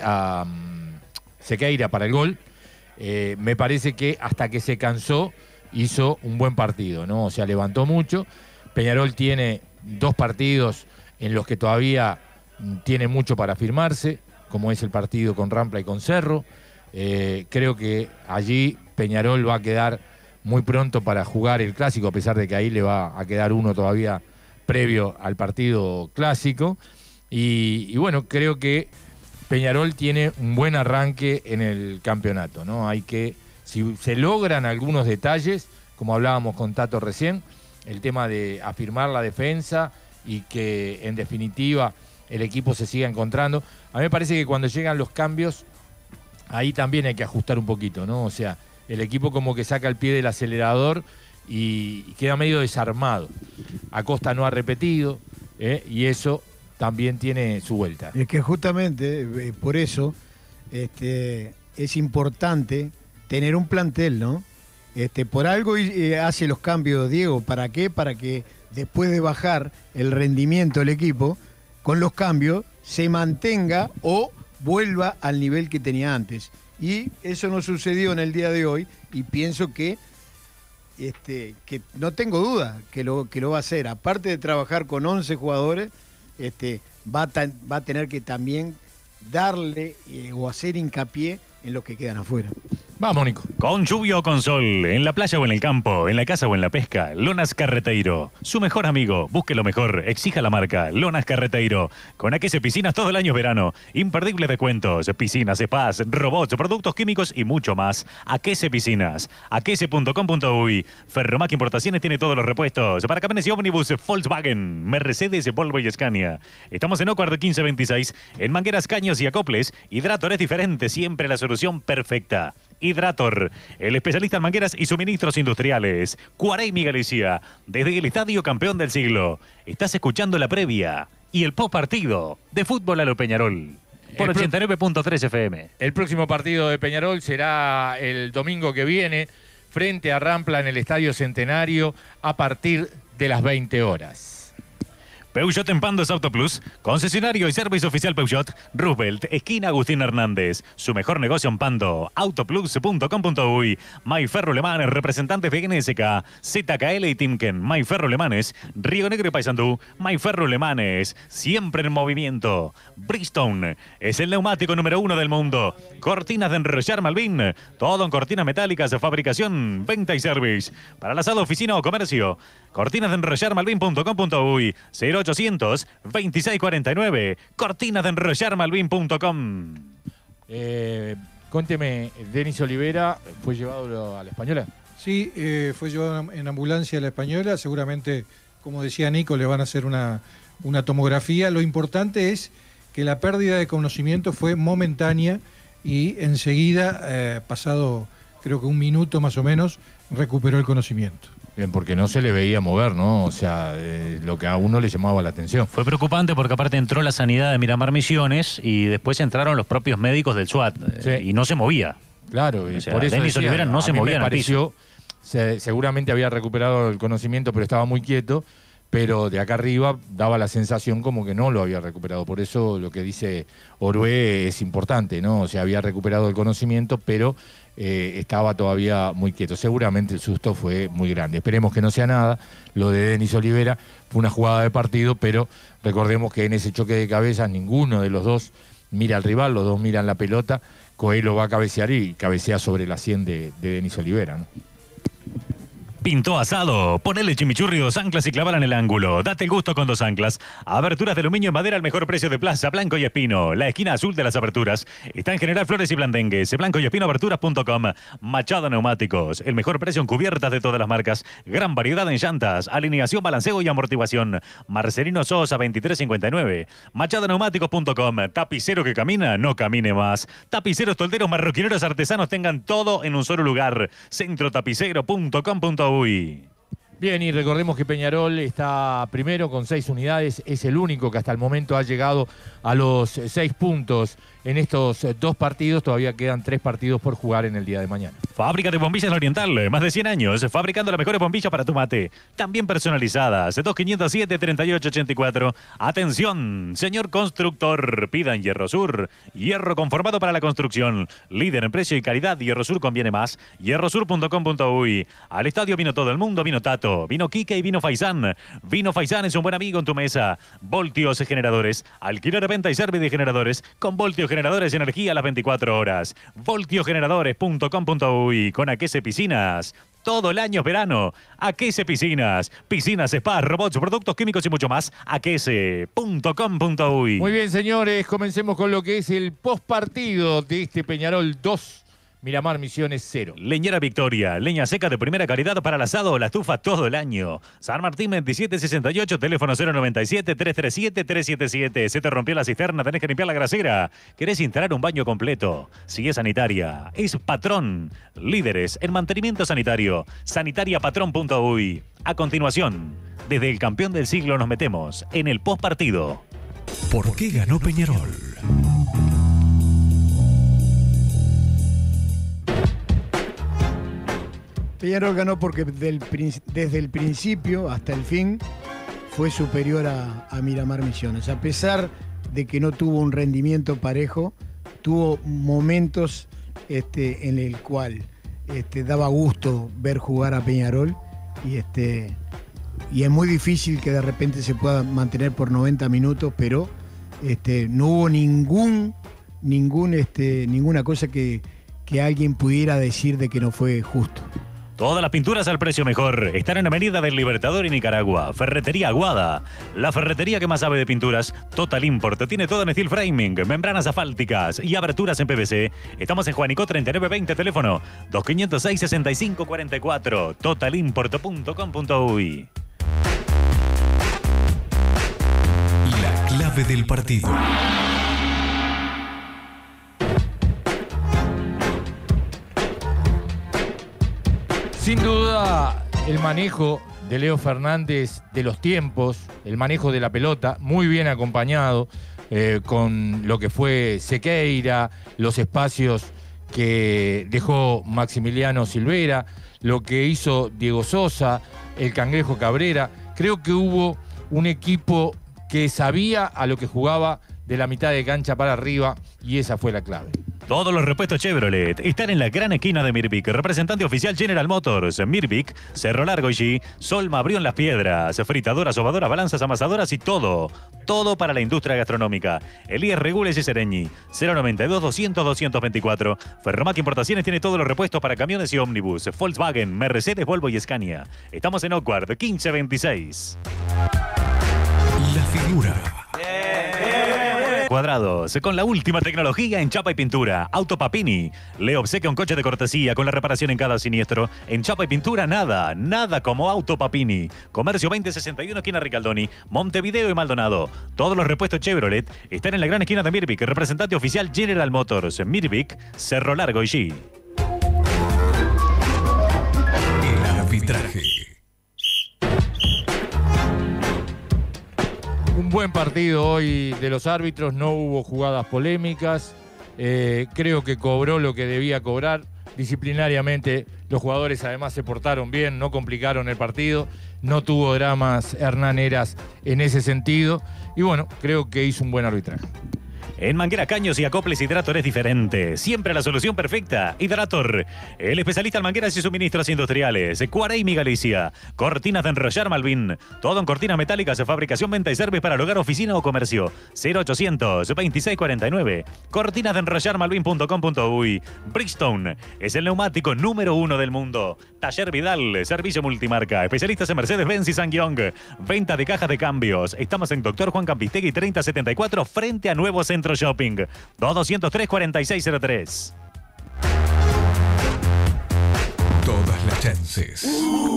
Sequeira para el gol. Me parece que hasta que se cansó hizo un buen partido, ¿no? O sea, levantó mucho. Peñarol tiene 2 partidos en los que todavía tiene mucho para firmarse, como es el partido con Rampla y con Cerro. Creo que allí Peñarol va a quedar muy pronto para jugar el clásico, a pesar de que ahí le va a quedar uno todavía previo al partido clásico. Y bueno, creo que Peñarol tiene un buen arranque en el campeonato, ¿no? Hay que, si se logran algunos detalles, como hablábamos con Tato recién, el tema de afirmar la defensa y que en definitiva el equipo se siga encontrando. A mí me parece que cuando llegan los cambios, ahí también hay que ajustar un poquito, ¿no? O sea, el equipo como que saca el pie del acelerador y queda medio desarmado. Acosta no ha repetido, y eso también tiene su vuelta. Es que justamente por eso es importante tener un plantel, ¿no? Por algo hace los cambios Diego. ¿Para qué? Para que después de bajar el rendimiento del equipo, con los cambios se mantenga o vuelva al nivel que tenía antes. Y eso no sucedió en el día de hoy y pienso que no tengo duda que lo va a hacer. Aparte de trabajar con 11 jugadores, va a tener que también darle o hacer hincapié en los que quedan afuera. Vamos, Nico. Con lluvia o con sol, en la playa o en el campo, en la casa o en la pesca, Lonas Carreteiro. Su mejor amigo, busque lo mejor, exija la marca, Lonas Carreteiro. Con Aquese Piscinas todo el año es verano. Imperdibles descuentos, piscinas, spas, robots, productos químicos y mucho más. Aquese Piscinas, aquese.com.uy. Ferromac Importaciones tiene todos los repuestos. Para camiones y ómnibus, Volkswagen, Mercedes, Volvo y Scania. Estamos en Ocuart 1526, en mangueras, caños y acoples. Hidrator es diferente, siempre la solución perfecta. Hidrator, el especialista en mangueras y suministros industriales. Cuareimi Galicia, desde el Estadio Campeón del Siglo. Estás escuchando la previa y el post partido de Fútbol a lo Peñarol por 89.3 FM. El próximo partido de Peñarol será el domingo que viene frente a Rampla en el Estadio Centenario a partir de las 20 horas. Peugeot en Pandos Auto Plus, concesionario y servicio oficial Peugeot, Roosevelt, esquina Agustín Hernández. Su mejor negocio en Pando, autoplus.com.uy. Mayferro Lemanes, representantes de NSK, ZKL y Timken. Mayferro Lemanes, Río Negro y Paysandú. Mayferro Lemanes, siempre en movimiento. Bridgestone es el neumático número 1 del mundo. Cortinas de enrollar Malvin, todo en cortinas metálicas de fabricación, venta y service. Para el asado, oficina o comercio, cortinas de enrollar Malvin.com.uy. 0800 2649. cortinasdenrollarmalvin.com. Cuénteme, Denis Olivera fue llevado a la Española. Sí, fue llevado en ambulancia a la Española. Seguramente, como decía Nico, le van a hacer una tomografía. Lo importante es que la pérdida de conocimiento fue momentánea y enseguida, pasado creo que un minuto más o menos, recuperó el conocimiento. Bien, porque no se le veía mover, ¿no? O sea, lo que a uno le llamaba la atención. Fue preocupante porque aparte entró la sanidad de Miramar Misiones y después entraron los propios médicos del SWAT y no se movía. Claro, o sea, por eso Denis Olivera no se movía. Me pareció, seguramente había recuperado el conocimiento, pero estaba muy quieto, pero de acá arriba daba la sensación como que no lo había recuperado. Por eso lo que dice Orué es importante, ¿no? O sea, había recuperado el conocimiento, pero estaba todavía muy quieto. Seguramente el susto fue muy grande. Esperemos que no sea nada. Lo de Denis Olivera fue una jugada de partido, pero recordemos que en ese choque de cabezas ninguno de los dos mira al rival, los dos miran la pelota. Coelho va a cabecear y cabecea sobre la 100 de Denis Olivera, ¿no? Pintó asado, ponele chimichurri, 2 anclas y clavala en el ángulo. Date el gusto con 2 anclas. Aberturas de aluminio y madera al mejor precio de Plaza Blanco y Espino. La esquina azul de las aberturas está en General Flores y Blandengues. blancoyespinoaberturas.com. Machado Neumáticos, el mejor precio en cubiertas de todas las marcas. Gran variedad en llantas, alineación, balanceo y amortiguación. Marcelino Sosa 2359. Machadoneumáticos.com. Tapicero que camina, no camine más. Tapiceros, tolderos, marroquineros, artesanos, tengan todo en un solo lugar. Centrotapicero.com.uy. Bien, y recordemos que Peñarol está primero con 6 unidades, es el único que hasta el momento ha llegado a los 6 puntos en estos 2 partidos. Todavía quedan 3 partidos por jugar en el día de mañana. Fábrica de bombillas La Oriental, más de 100 años, fabricando las mejores bombillas para tu mate, también personalizadas. 2507-3884. Atención, señor constructor, pidan Hierro Sur, hierro conformado para la construcción, líder en precio y calidad. Hierro Sur conviene más. hierrosur.com.uy. Al estadio vino todo el mundo, vino Tato, vino Quique y vino Faisán. Vino Faisán es un buen amigo en tu mesa. Voltios Generadores, alquiler, venta y servicio de generadores con Voltios Generadores y energía a las 24 horas. voltiogeneradores.com.uy. Con Aquese Piscinas. Todo el año es verano. Aquese Piscinas. Piscinas, spas, robots, productos químicos y mucho más. Aquese.com.uy. Muy bien, señores. Comencemos con lo que es el postpartido de este Peñarol 2. Miramar Misiones 0. Leñera Victoria, leña seca de primera calidad para el asado o la estufa todo el año. San Martín 2768, teléfono 097-337-377. Se te rompió la cisterna, tenés que limpiar la grasera. ¿Querés instalar un baño completo? Sigue Sanitaria. Es Patrón. Líderes en mantenimiento sanitario. Sanitariapatrón.uy. A continuación, desde el campeón del siglo nos metemos en el postpartido. ¿Por qué ganó Peñarol? Peñarol ganó porque desde el principio hasta el fin fue superior a Miramar Misiones. A pesar de que no tuvo un rendimiento parejo, tuvo momentos en el cual daba gusto ver jugar a Peñarol y es muy difícil que de repente se pueda mantener por 90 minutos, pero no hubo ninguna cosa que alguien pudiera decir de que no fue justo. Todas las pinturas al precio mejor están en Avenida del Libertador y Nicaragua. Ferretería Aguada, la ferretería que más sabe de pinturas. Total Import, tiene todo en steel framing, membranas asfálticas y aberturas en PVC. Estamos en Juanico 3920, teléfono 2506-6544, totalimport.com.uy. Y la clave del partido. Sin duda, el manejo de Leo Fernández de los tiempos, el manejo de la pelota, muy bien acompañado con lo que fue Sequeira, los espacios que dejó Maximiliano Silvera, lo que hizo Diego Sosa, el Cangrejo Cabrera. Creo que hubo un equipo que sabía a lo que jugaba de la mitad de cancha para arriba, y esa fue la clave. Todos los repuestos Chevrolet están en la gran esquina de Mirvic. Representante oficial General Motors. Mirvic, Cerro Largo y Solma abrió en Las Piedras. Fritadoras, sobadoras, balanzas, amasadoras y todo. Todo para la industria gastronómica. Elías Regules y Sereñi. 092-200-224. Ferromac Importaciones tiene todos los repuestos para camiones y ómnibus. Volkswagen, Mercedes, Volvo y Scania. Estamos en Oakward, 1526. La figura. Cuadrados, con la última tecnología en chapa y pintura. Auto Papini le obsequia un coche de cortesía con la reparación en cada siniestro. En chapa y pintura nada como Auto Papini. Comercio 2061, esquina Ricaldoni, Montevideo y Maldonado. Todos los repuestos Chevrolet están en la gran esquina de Mirvic. Representante oficial General Motors. Mirvic, Cerro Largo y G. El arbitraje. Un buen partido hoy de los árbitros, no hubo jugadas polémicas, creo que cobró lo que debía cobrar, disciplinariamente los jugadores además se portaron bien, no complicaron el partido, no tuvo dramas Hernán Heras en ese sentido, y bueno, creo que hizo un buen arbitraje. En Manguera Caños y Acoples Hidrator es diferente. Siempre la solución perfecta. Hidrator, el especialista en mangueras y suministros industriales. Cuareimi Galicia. Cortinas de enrollar Malvin. Todo en cortinas metálicas de fabricación, venta y service para el hogar, oficina o comercio. 0800 2649. Cortinas de enrollar Malvin.com.uy. Bridgestone es el neumático número 1 del mundo. Taller Vidal, servicio multimarca. Especialistas en Mercedes-Benz y Sangyong. Venta de cajas de cambios. Estamos en Dr. Juan Campistegui 3074 frente a Nuevo Centro Shopping. 2203-4603. Todas las chances.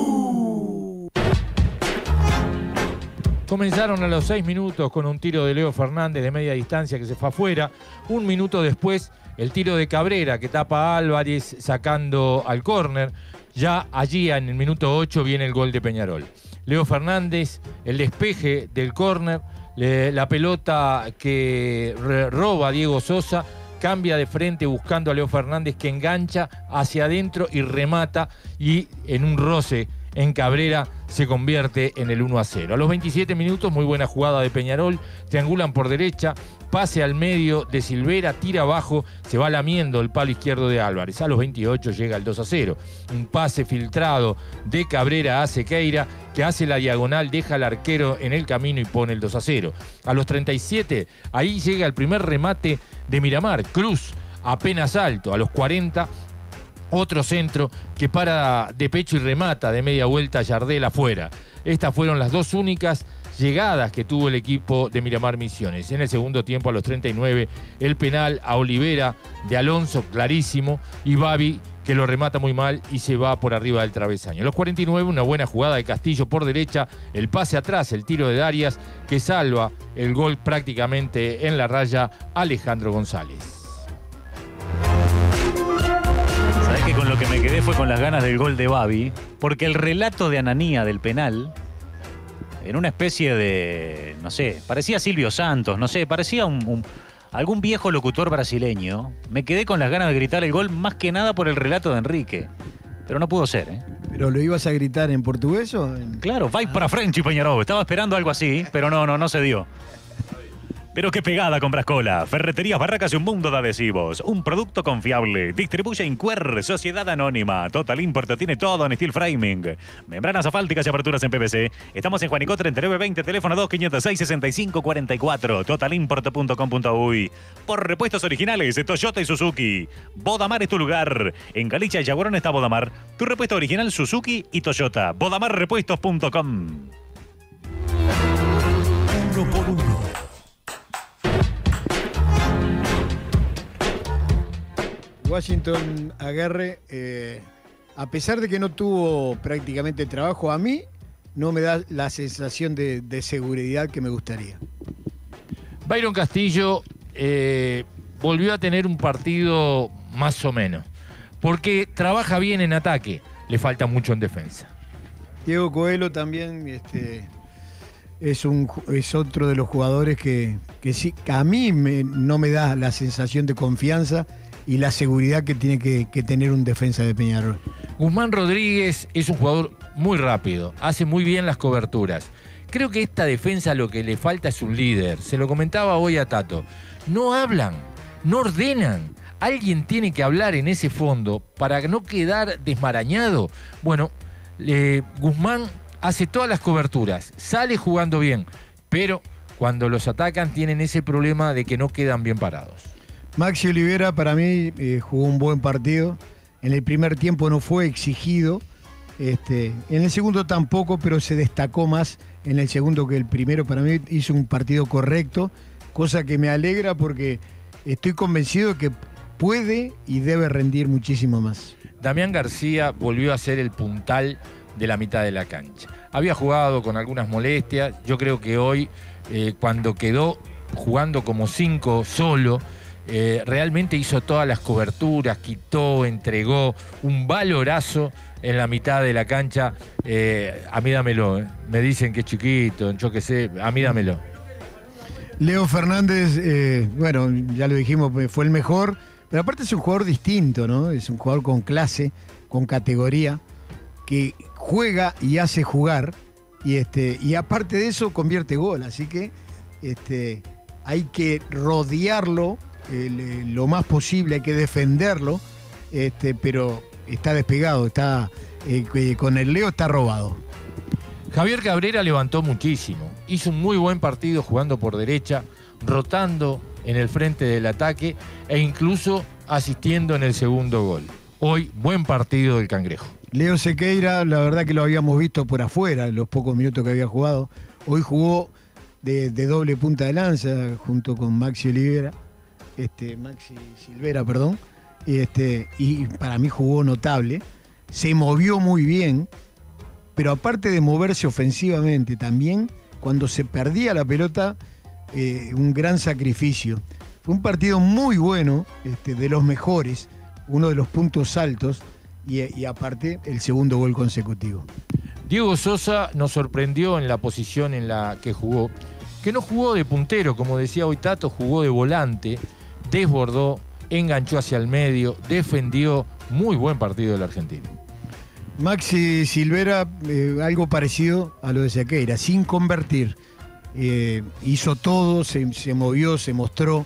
Comenzaron a los 6 minutos con un tiro de Leo Fernández de media distancia que se fue afuera. Un minuto después, el tiro de Cabrera que tapa a Álvarez sacando al córner. Ya allí en el minuto 8 viene el gol de Peñarol. Leo Fernández, el despeje del córner. La pelota que roba Diego Sosa, cambia de frente buscando a Leo Fernández que engancha hacia adentro y remata, y en un roce en Cabrera se convierte en el 1-0. A los 27 minutos, muy buena jugada de Peñarol, triangulan por derecha, pase al medio de Silvera, tira abajo, se va lamiendo el palo izquierdo de Álvarez. A los 28 llega el 2-0. Un pase filtrado de Cabrera a Sequeira, que hace la diagonal, deja al arquero en el camino y pone el 2-0. A los 37, ahí llega el primer remate de Miramar. Cruz, apenas alto. A los 40, otro centro que para de pecho y remata de media vuelta Yardel afuera. Estas fueron las dos únicas llegadas que tuvo el equipo de Miramar Misiones. En el segundo tiempo, a los 39, el penal a Olivera de Alonso, clarísimo, y Babi, que lo remata muy mal y se va por arriba del travesaño. A los 49, una buena jugada de Castillo por derecha, el pase atrás, el tiro de Darias, que salva el gol prácticamente en la raya Alejandro González. ¿Sabés que con lo que me quedé fue con las ganas del gol de Babi? Porque el relato de Ananía del penal, en una especie de, no sé, parecía Silvio Santos, no sé, parecía algún viejo locutor brasileño. Me quedé con las ganas de gritar el gol más que nada por el relato de Enrique. Pero no pudo ser, ¿eh? ¿Pero lo ibas a gritar en portugués o Claro, vai para Frenchy, Peñarol. Estaba esperando algo así, pero no se dio. Pero qué pegada con Brascola. Ferreterías Barracas y un mundo de adhesivos. Un producto confiable. Distribuye Incuer, Sociedad Anónima. Total Import tiene todo en steel framing. Membranas asfálticas y aperturas en PVC. Estamos en Juanico 3920, teléfono 2506-6544. Totalimport.com.uy. Por repuestos originales de Toyota y Suzuki. Bodamar es tu lugar. En Galicia y Yaguarón está Bodamar. Tu repuesto original Suzuki y Toyota. Bodamarrepuestos.com. 1 por 1. Washington Aguerre, a pesar de que no tuvo prácticamente trabajo, a mí no me da la sensación de seguridad que me gustaría. Byron Castillo volvió a tener un partido más o menos, porque trabaja bien en ataque, le falta mucho en defensa. Diego Coelho también es otro de los jugadores que sí, que a mí no me da la sensación de confianza y la seguridad que tiene que tener un defensa de Peñarol. Guzmán Rodríguez es un jugador muy rápido, hace muy bien las coberturas. Creo que esta defensa lo que le falta es un líder. Se lo comentaba hoy a Tato. No hablan, no ordenan. Alguien tiene que hablar en ese fondo para no quedar desmarañado. Bueno, Guzmán hace todas las coberturas, sale jugando bien, pero cuando los atacan tienen ese problema de que no quedan bien parados. Maxi Olivera para mí jugó un buen partido. En el primer tiempo no fue exigido. En el segundo tampoco, pero se destacó más en el segundo que el primero. Para mí hizo un partido correcto, cosa que me alegra porque estoy convencido de que puede y debe rendir muchísimo más. Damián García volvió a ser el puntal de la mitad de la cancha. Había jugado con algunas molestias. Yo creo que hoy, cuando quedó jugando como 5 solo, realmente hizo todas las coberturas, quitó, entregó un valorazo en la mitad de la cancha. A mí dámelo, me dicen que es chiquito, yo qué sé, a mí dámelo. Leo Fernández, bueno, ya lo dijimos, fue el mejor, pero aparte es un jugador distinto, ¿no? Es un jugador con clase, con categoría, que juega y hace jugar, y aparte de eso convierte gol, así que hay que rodearlo lo más posible, hay que defenderlo, pero está despegado, está con el Leo está robado. Javier Cabrera levantó muchísimo, hizo un muy buen partido jugando por derecha, rotando en el frente del ataque e incluso asistiendo en el segundo gol. Hoy, buen partido del Cangrejo. Leo Sequeira, la verdad que lo habíamos visto por afuera, los pocos minutos que había jugado. Hoy jugó de doble punta de lanza junto con Maxi Olivera, Maxi Silvera, perdón. Y para mí jugó notable. Se movió muy bien, pero aparte de moverse ofensivamente también, cuando se perdía la pelota, un gran sacrificio. Fue un partido muy bueno, de los mejores, uno de los puntos altos, y aparte el segundo gol consecutivo. Diego Sosa nos sorprendió en la posición en la que jugó, que no jugó de puntero, como decía hoy Tato, jugó de volante, desbordó, enganchó hacia el medio, defendió. Muy buen partido del argentino. Maxi Silvera, algo parecido a lo de Sequeira, sin convertir. Hizo todo, se movió, se mostró,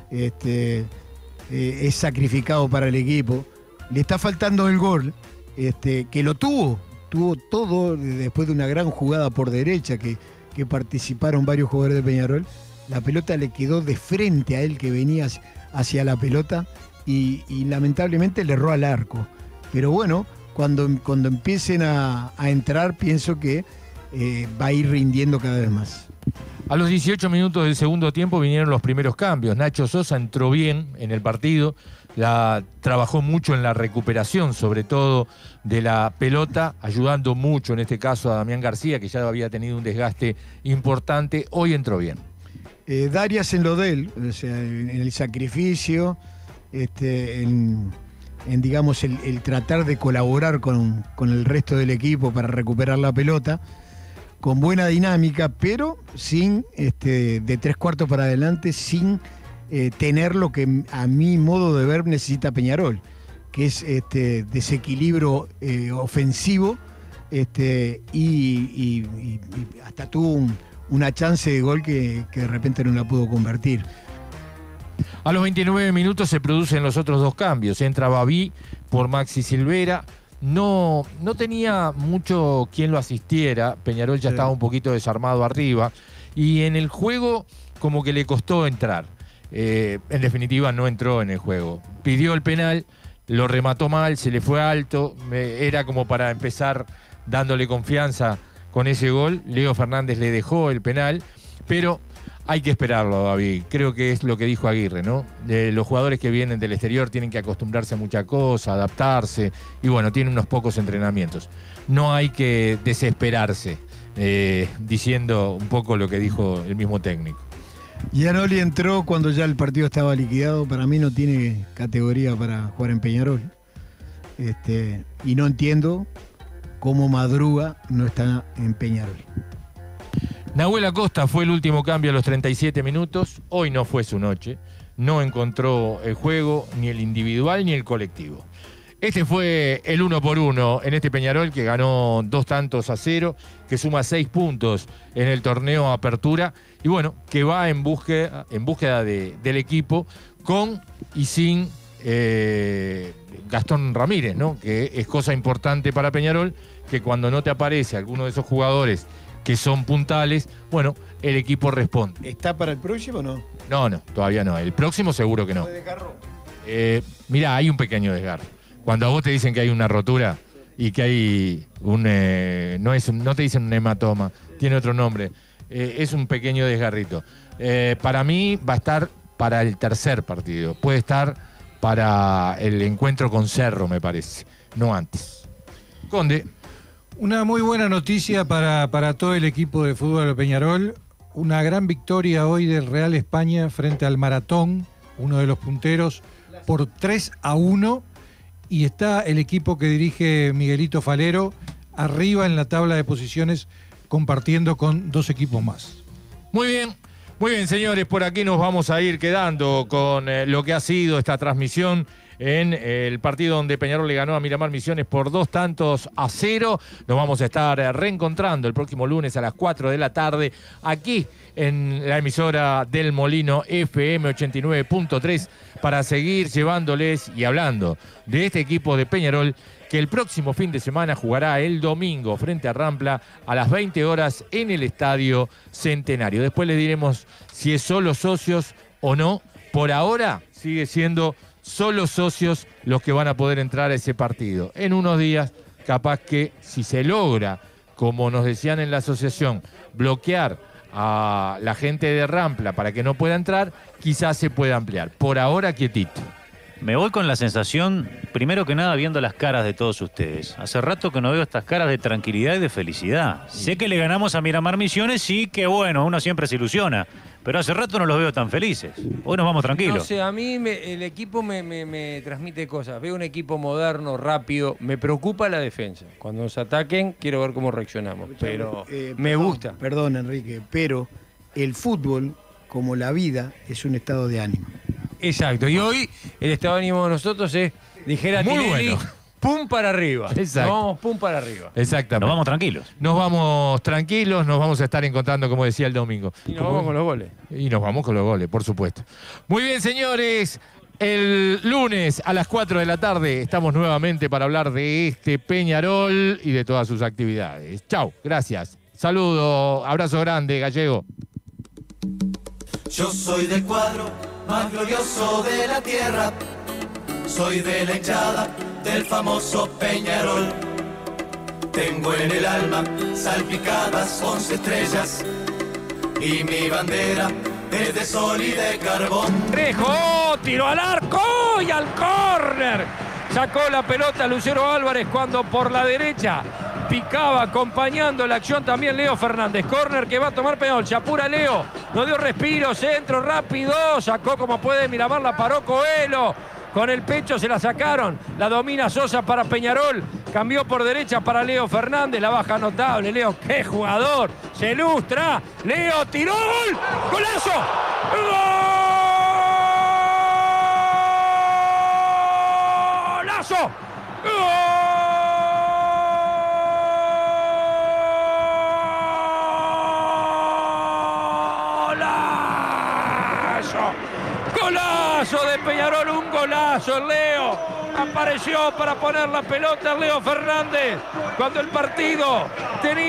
es sacrificado para el equipo. Le está faltando el gol, que lo tuvo todo después de una gran jugada por derecha que participaron varios jugadores de Peñarol. La pelota le quedó de frente a él, que venía hacia la pelota, y lamentablemente le erró al arco. Pero bueno, cuando empiecen a entrar, pienso que va a ir rindiendo cada vez más. A los 18 minutos del segundo tiempo vinieron los primeros cambios. Nacho Sosa entró bien en el partido, trabajó mucho en la recuperación, sobre todo de la pelota, ayudando mucho en este caso a Damián García, que ya había tenido un desgaste importante. Hoy entró bien. Darias en lo de él, o sea, en el sacrificio, en digamos, el tratar de colaborar con el resto del equipo para recuperar la pelota, con buena dinámica, pero sin, de 3/4 para adelante, sin tener lo que a mi modo de ver necesita Peñarol, que es desequilibrio ofensivo, y hasta tuvo una chance de gol que de repente no la pudo convertir. A los 29 minutos se producen los otros dos cambios. Entra Babí por Maxi Silvera. No tenía mucho quien lo asistiera. Peñarol ya estaba un poquito desarmado arriba. Y en el juego como que le costó entrar. En definitiva no entró en el juego. Pidió el penal, lo remató mal, se le fue alto. Era como para empezar dándole confianza con ese gol. Leo Fernández le dejó el penal, pero hay que esperarlo, David. Creo que es lo que dijo Aguirre, ¿no? Los jugadores que vienen del exterior tienen que acostumbrarse a muchas cosas, adaptarse, y bueno, tienen unos pocos entrenamientos. No hay que desesperarse, diciendo un poco lo que dijo el mismo técnico. Gianoli entró cuando ya el partido estaba liquidado. Para mí no tiene categoría para jugar en Peñarol. Y no entiendo cómo Madruga no está en Peñarol. Nahuel Acosta fue el último cambio a los 37 minutos. Hoy no fue su noche. No encontró el juego, ni el individual ni el colectivo. Este fue el 1-por-1 en este Peñarol que ganó 2-0, que suma 6 puntos en el torneo Apertura y bueno, que va en búsqueda del equipo con y sin Gastón Ramírez, ¿no? Que es cosa importante para Peñarol, que cuando no te aparece alguno de esos jugadores que son puntales, bueno, el equipo responde. ¿Está para el próximo o no? No, todavía no. El próximo seguro que no. Mirá, hay un pequeño desgarro. Cuando a vos te dicen que hay una rotura y que hay un... no te dicen un hematoma, tiene otro nombre. Es un pequeño desgarrito. Para mí va a estar para el tercer partido. Puede estar para el encuentro con Cerro, me parece. No antes. Conde. Una muy buena noticia para todo el equipo de fútbol de Peñarol. Una gran victoria hoy del Real España frente al Maratón, uno de los punteros, por 3-1. Y está el equipo que dirige Miguelito Falero arriba en la tabla de posiciones, compartiendo con 2 equipos más. Muy bien, señores. Por aquí nos vamos a ir quedando con lo que ha sido esta transmisión en el partido donde Peñarol le ganó a Miramar Misiones por 2-0. Nos vamos a estar reencontrando el próximo lunes a las 4 de la tarde aquí en la emisora del Molino FM 89.3 para seguir llevándoles y hablando de este equipo de Peñarol que el próximo fin de semana jugará el domingo frente a Rampla a las 20 horas en el Estadio Centenario. Después les diremos si es solo socios o no. Por ahora sigue siendo solo socios los que van a poder entrar a ese partido. En unos días, capaz que si se logra, como nos decían en la asociación, bloquear a la gente de Rampla para que no pueda entrar, quizás se pueda ampliar. Por ahora, quietito. Me voy con la sensación, primero que nada, viendo las caras de todos ustedes. Hace rato que no veo estas caras de tranquilidad y de felicidad. Sé que le ganamos a Miramar Misiones y que bueno, uno siempre se ilusiona. Pero hace rato no los veo tan felices. Hoy nos vamos tranquilos. No sé, a mí el equipo me transmite cosas. Veo un equipo moderno, rápido. Me preocupa la defensa. Cuando nos ataquen, quiero ver cómo reaccionamos. Pero me gusta. Perdón, Enrique, pero el fútbol, como la vida, es un estado de ánimo. Exacto. Y hoy el estado de ánimo de nosotros es, dijera muy Tinelli, bueno. Pum para arriba. Exacto. Nos vamos pum para arriba. Exactamente. Nos vamos tranquilos. Nos vamos tranquilos, nos vamos a estar encontrando, como decía el domingo. Y nos vamos con los goles. Y nos vamos con los goles, por supuesto. Muy bien, señores. El lunes a las 4 de la tarde estamos nuevamente para hablar de este Peñarol y de todas sus actividades. Chau, gracias. Saludo, abrazo grande, Gallego. Yo soy del cuadro más glorioso de la tierra. Soy de la hinchada del famoso Peñarol. Tengo en el alma salpicadas 11 estrellas y mi bandera es de sol y de carbón. Trejo, tiró al arco y al córner. Sacó la pelota Lucero Álvarez cuando por la derecha picaba acompañando la acción también Leo Fernández. Córner que va a tomar Peñarol. Se apura Leo. No dio respiro. Centro rápido. Sacó como puede Miramar. La paró Coelho. Con el pecho se la sacaron. La domina Sosa para Peñarol. Cambió por derecha para Leo Fernández. La baja notable. Leo, qué jugador. Se ilustra. Leo tiró. ¡Gol! ¡Golazo! ¡Golazo! Golazo de Peñarol, un golazo. El Leo apareció para poner la pelota. Leo Fernández cuando el partido tenía